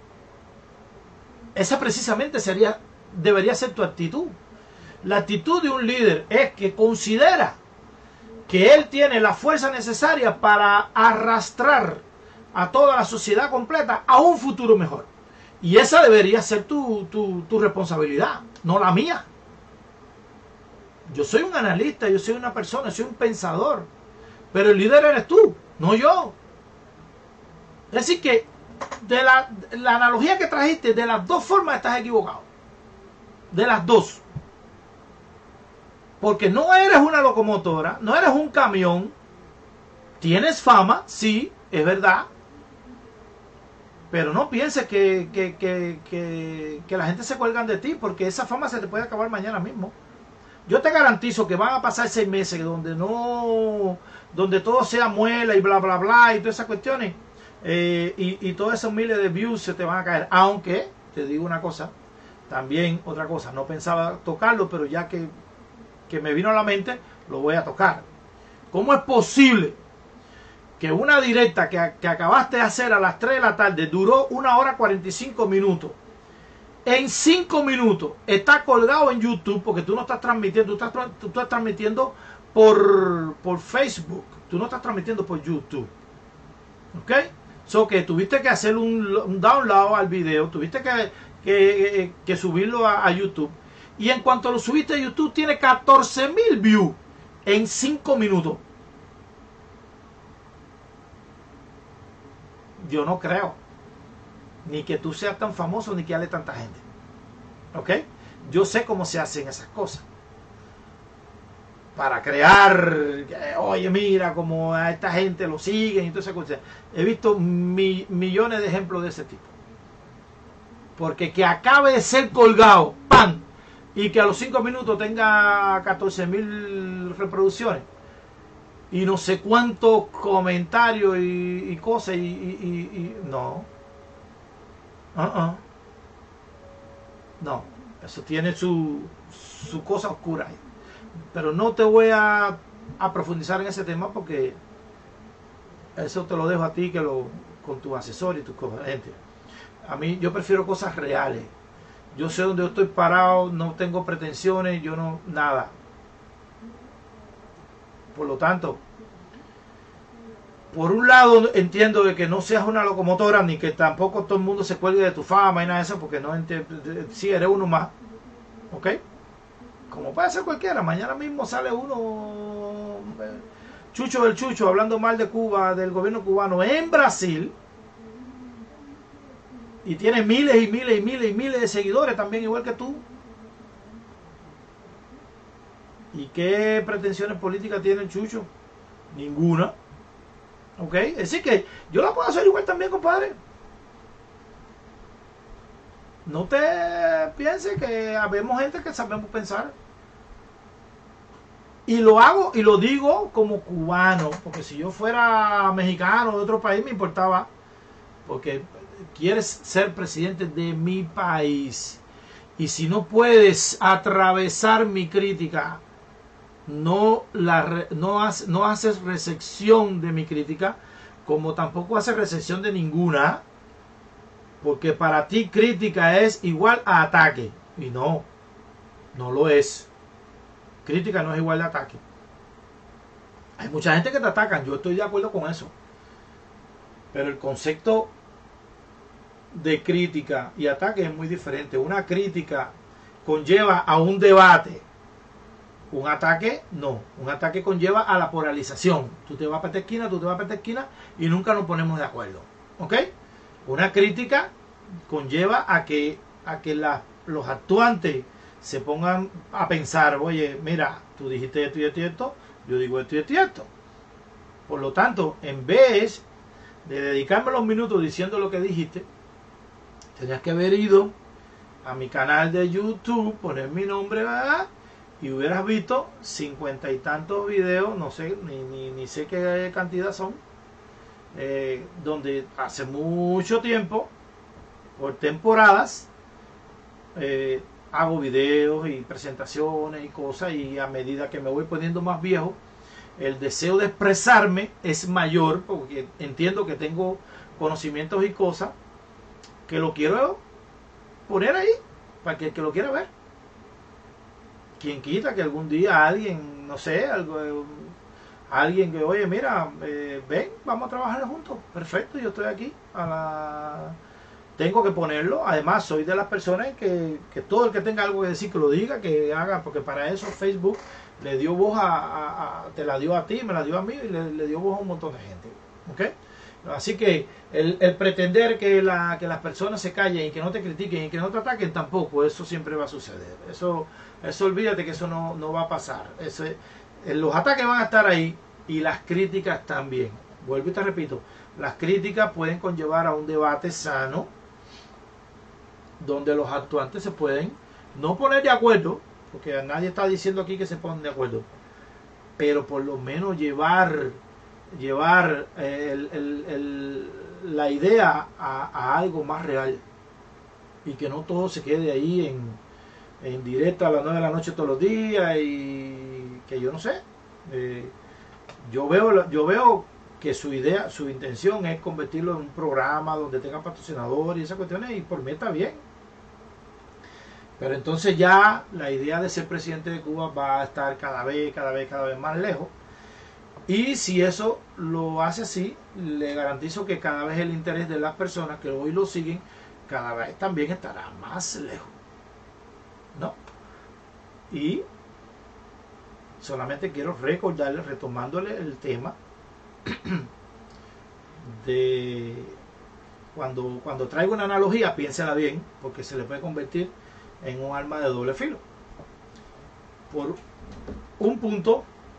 esa precisamente debería ser tu actitud. La actitud de un líder es que considera que él tiene la fuerza necesaria para arrastrar a toda la sociedad completa a un futuro mejor. Y esa debería ser tu responsabilidad, no la mía. Yo soy un analista, yo soy una persona, soy un pensador. Pero el líder eres tú, no yo. Es decir que de la analogía que trajiste, de las dos formas estás equivocado. De las dos. Porque no eres una locomotora, no eres un camión. Tienes fama, sí, es verdad. Pero no pienses que la gente se cuelgan de ti, porque esa fama se te puede acabar mañana mismo. Yo te garantizo que van a pasar 6 meses donde todo sea muela y bla bla bla y todas esas cuestiones. Y todos esos miles de views se te van a caer. Aunque, te digo una cosa, también otra cosa, no pensaba tocarlo, pero ya que me vino a la mente, lo voy a tocar. ¿Cómo es posible que una directa que acabaste de hacer a las 3 de la tarde duró 1 hora 45 minutos? En 5 minutos está colgado en YouTube, porque tú no estás transmitiendo, tú estás transmitiendo por Facebook, tú no estás transmitiendo por YouTube. ¿Ok? So que tuviste que hacer un download al video, tuviste que subirlo a YouTube. Y en cuanto lo subiste a YouTube, tiene 14,000 views en 5 minutos. Yo no creo ni que tú seas tan famoso, ni que hable tanta gente. ¿Ok? Yo sé cómo se hacen esas cosas. Para crear, oye, mira cómo a esta gente lo siguen y todas esas cosas. He visto millones de ejemplos de ese tipo. Porque que acabe de ser colgado, ¡pam! Y que a los 5 minutos tenga 14,000 reproducciones. Y no sé cuántos comentarios y cosas. No. No. Eso tiene su cosa oscura ahí. Pero no te voy a profundizar en ese tema, porque eso te lo dejo a ti con tu asesor y tus gente. A mí, yo prefiero cosas reales. Yo sé dónde yo estoy parado, no tengo pretensiones, yo no, nada. Por lo tanto, por un lado entiendo de que no seas una locomotora, ni que tampoco todo el mundo se cuelgue de tu fama y nada de eso, porque no sí, eres uno más. ¿Ok? Como puede ser cualquiera, mañana mismo sale uno, Chucho del Chucho, hablando mal de Cuba, del gobierno cubano en Brasil, y tiene miles y miles y miles y miles de seguidores también, igual que tú. ¿Y qué pretensiones políticas tiene el Chucho? Ninguna. ¿Ok? Es decir que yo la puedo hacer igual también, compadre. No te pienses que habemos gente que sabemos pensar. Y lo hago y lo digo como cubano, porque si yo fuera mexicano de otro país me importaba, porque quieres ser presidente de mi país. Y si no puedes atravesar mi crítica, no haces recepción de mi crítica, como tampoco haces recepción de ninguna, porque para ti crítica es igual a ataque. Y no lo es. Crítica no es igual de ataque. Hay mucha gente que te atacan, yo estoy de acuerdo con eso. Pero el concepto de crítica y ataque es muy diferente. Una crítica conlleva a un debate. Un ataque no. Un ataque conlleva a la polarización. Tú te vas para esta esquina, tú te vas para esta esquina y nunca nos ponemos de acuerdo. ¿Ok? Una crítica conlleva a que los actuantes se pongan a pensar, oye, mira, tú dijiste esto y esto y esto, yo digo esto y esto y esto. Por lo tanto, en vez de dedicarme los minutos diciendo lo que dijiste, tenías que haber ido a mi canal de YouTube, poner mi nombre, ¿verdad? Y hubieras visto 50 y tantos videos, no sé, ni sé qué cantidad son, donde hace mucho tiempo, por temporadas, hago videos y presentaciones y cosas, y a medida que me voy poniendo más viejo, el deseo de expresarme es mayor, porque entiendo que tengo conocimientos y cosas que lo quiero poner ahí para que el que lo quiera ver. Quien quita que algún día alguien, no sé, alguien que, oye, mira, ven, vamos a trabajar juntos. Perfecto, yo estoy aquí. Tengo que ponerlo. Además, soy de las personas que todo el que tenga algo que decir, que lo diga, que haga, porque para eso Facebook le dio voz te la dio a ti, me la dio a mí, y le dio voz a un montón de gente. ¿Ok? Así que el pretender que las personas se callen y que no te critiquen y que no te ataquen, tampoco, eso siempre va a suceder. Eso olvídate que eso no va a pasar. Los ataques van a estar ahí y las críticas también. Vuelvo y te repito, las críticas pueden conllevar a un debate sano donde los actuantes se pueden no poner de acuerdo, porque nadie está diciendo aquí que se ponen de acuerdo, pero por lo menos llevar la idea a algo más real y que no todo se quede ahí en directa a las 9 de la noche todos los días y que yo no sé. Yo veo que su intención es convertirlo en un programa donde tenga patrocinadores y esas cuestiones, y por mí está bien. Pero entonces ya la idea de ser presidente de Cuba va a estar cada vez más lejos. Y si eso lo hace así, le garantizo que cada vez el interés de las personas que hoy lo siguen, cada vez también estará más lejos, ¿no? Y solamente quiero recordarle, retomándole el tema de cuando traigo una analogía, piénsela bien, porque se le puede convertir en un arma de doble filo. Por un punto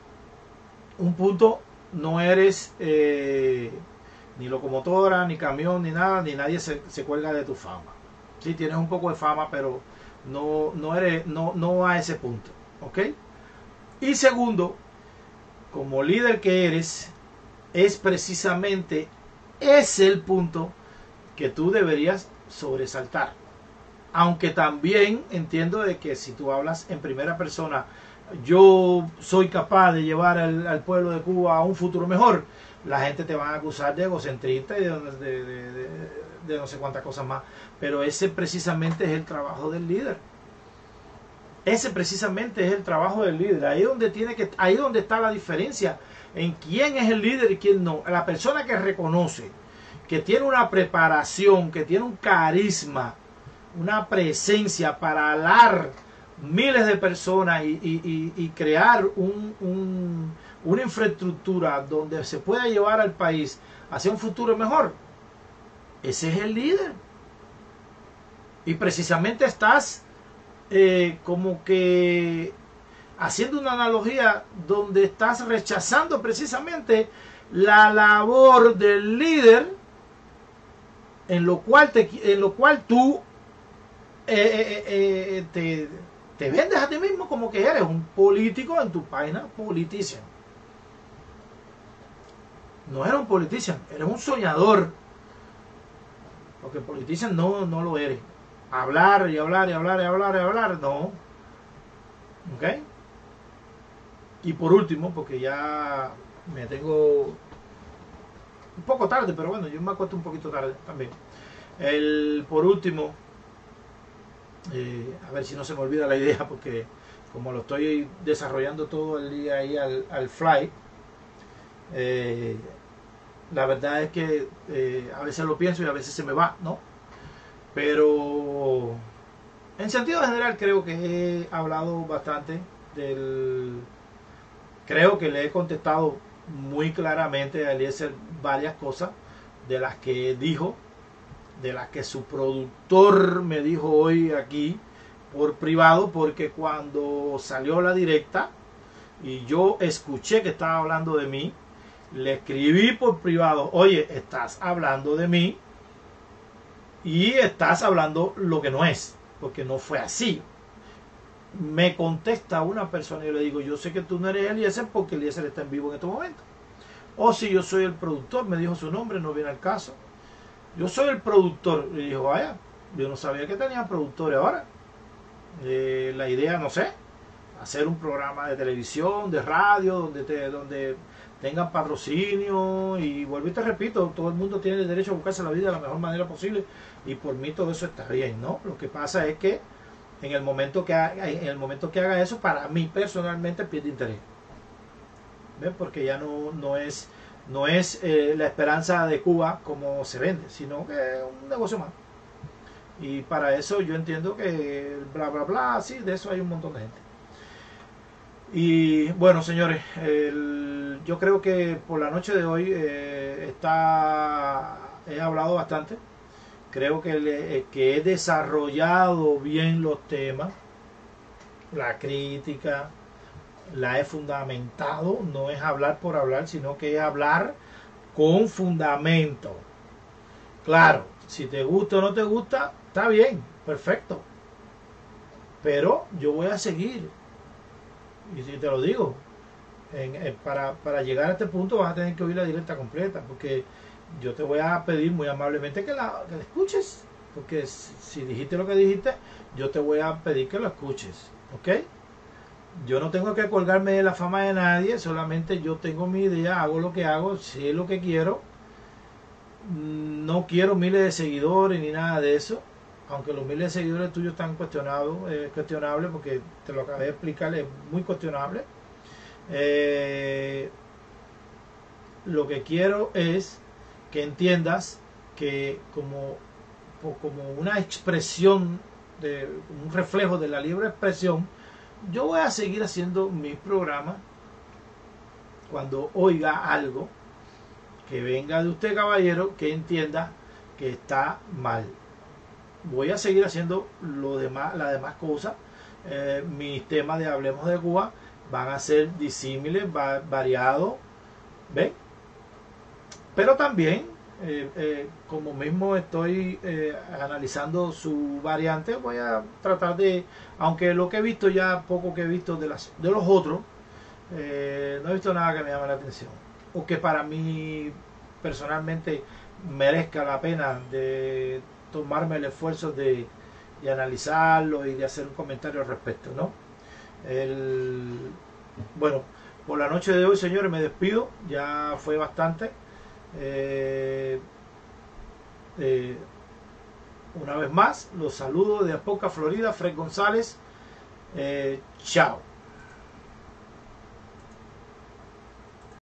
no eres ni locomotora, ni camión, ni nada, ni nadie se cuelga de tu fama. Sí, tienes un poco de fama, pero no a ese punto, ¿ok? Y segundo, como líder que eres, es precisamente ese el punto que tú deberías sobresaltar. Aunque también entiendo de que si tú hablas en primera persona, yo soy capaz de llevar al pueblo de Cuba a un futuro mejor, la gente te va a acusar de egocentrista y de no sé cuántas cosas más. Pero ese precisamente es el trabajo del líder. Ese precisamente es el trabajo del líder. Ahí es donde está la diferencia en quién es el líder y quién no. La persona que reconoce, que tiene una preparación, que tiene un carisma, una presencia para alar miles de personas y crear una infraestructura donde se pueda llevar al país hacia un futuro mejor. Ese es el líder. Y precisamente estás como que haciendo una analogía donde estás rechazando precisamente la labor del líder, en lo cual tú te vendes a ti mismo como que eres un político en tu página Politician. No eres un politician, eres un soñador, porque politician no lo eres. Hablar, no. ¿Ok? Y por último, porque ya me tengo un poco tarde, pero bueno, yo me acuesto un poquito tarde también. Por último, a ver si no se me olvida la idea, porque como lo estoy desarrollando todo el día ahí al fly, la verdad es que a veces lo pienso y a veces se me va, ¿no? Pero en sentido general creo que he hablado bastante creo que le he contestado muy claramente a Eliezer varias cosas de las que dijo, de las que su productor me dijo hoy aquí por privado, porque cuando salió la directa y yo escuché que estaba hablando de mí, le escribí por privado: oye, estás hablando de mí y estás hablando lo que no es, porque no fue así. Me contesta una persona y yo le digo: yo sé que tú no eres Eliezer porque Eliezer está en vivo en este momento. O si yo soy el productor, me dijo su nombre, no viene al caso. Yo soy el productor. Y dijo: vaya, yo no sabía que tenían productores ahora. La idea, no sé, hacer un programa de televisión, de radio, donde tengan patrocinio. Y vuelvo y te repito, todo el mundo tiene el derecho a buscarse la vida de la mejor manera posible, y por mí todo eso está bien, ¿no? Lo que pasa es que en el momento que haga eso, para mí personalmente pierde interés. ¿Ves? Porque ya no es la esperanza de Cuba como se vende, sino que es un negocio más. Y para eso yo entiendo que bla bla bla, sí, de eso hay un montón de gente. Y bueno, señores, yo creo que por la noche de hoy he hablado bastante. Creo que he desarrollado bien los temas, la crítica, la he fundamentado. No es hablar por hablar, sino que es hablar con fundamento. Claro, si te gusta o no te gusta, está bien, perfecto. Pero yo voy a seguir. Y si te lo digo, para llegar a este punto vas a tener que oír la directa completa, porque yo te voy a pedir muy amablemente que la escuches, porque si dijiste lo que dijiste, yo te voy a pedir que lo escuches, ¿ok? Yo no tengo que colgarme de la fama de nadie, solamente yo tengo mi idea, hago lo que hago, sé lo que quiero, no quiero miles de seguidores ni nada de eso, aunque los miles de seguidores tuyos están cuestionables, porque te lo acabé de explicar, es muy cuestionable. Lo que quiero es que entiendas que como una expresión, un reflejo de la libre expresión, yo voy a seguir haciendo mis programas. Cuando oiga algo que venga de usted, caballero, que entienda que está mal, voy a seguir haciendo las demás cosas. Mis temas de Hablemos de Cuba van a ser disímiles, variados, ¿ven? Pero también, como mismo estoy analizando su variante, voy a tratar de, aunque lo que he visto ya, poco que he visto de los otros, no he visto nada que me llame la atención, o que para mí personalmente merezca la pena de tomarme el esfuerzo de analizarlo y de hacer un comentario al respecto, ¿no? Bueno, por la noche de hoy, señores, me despido, ya fue bastante. Una vez más, los saludo de Apoca, Florida, Fred González. Chao.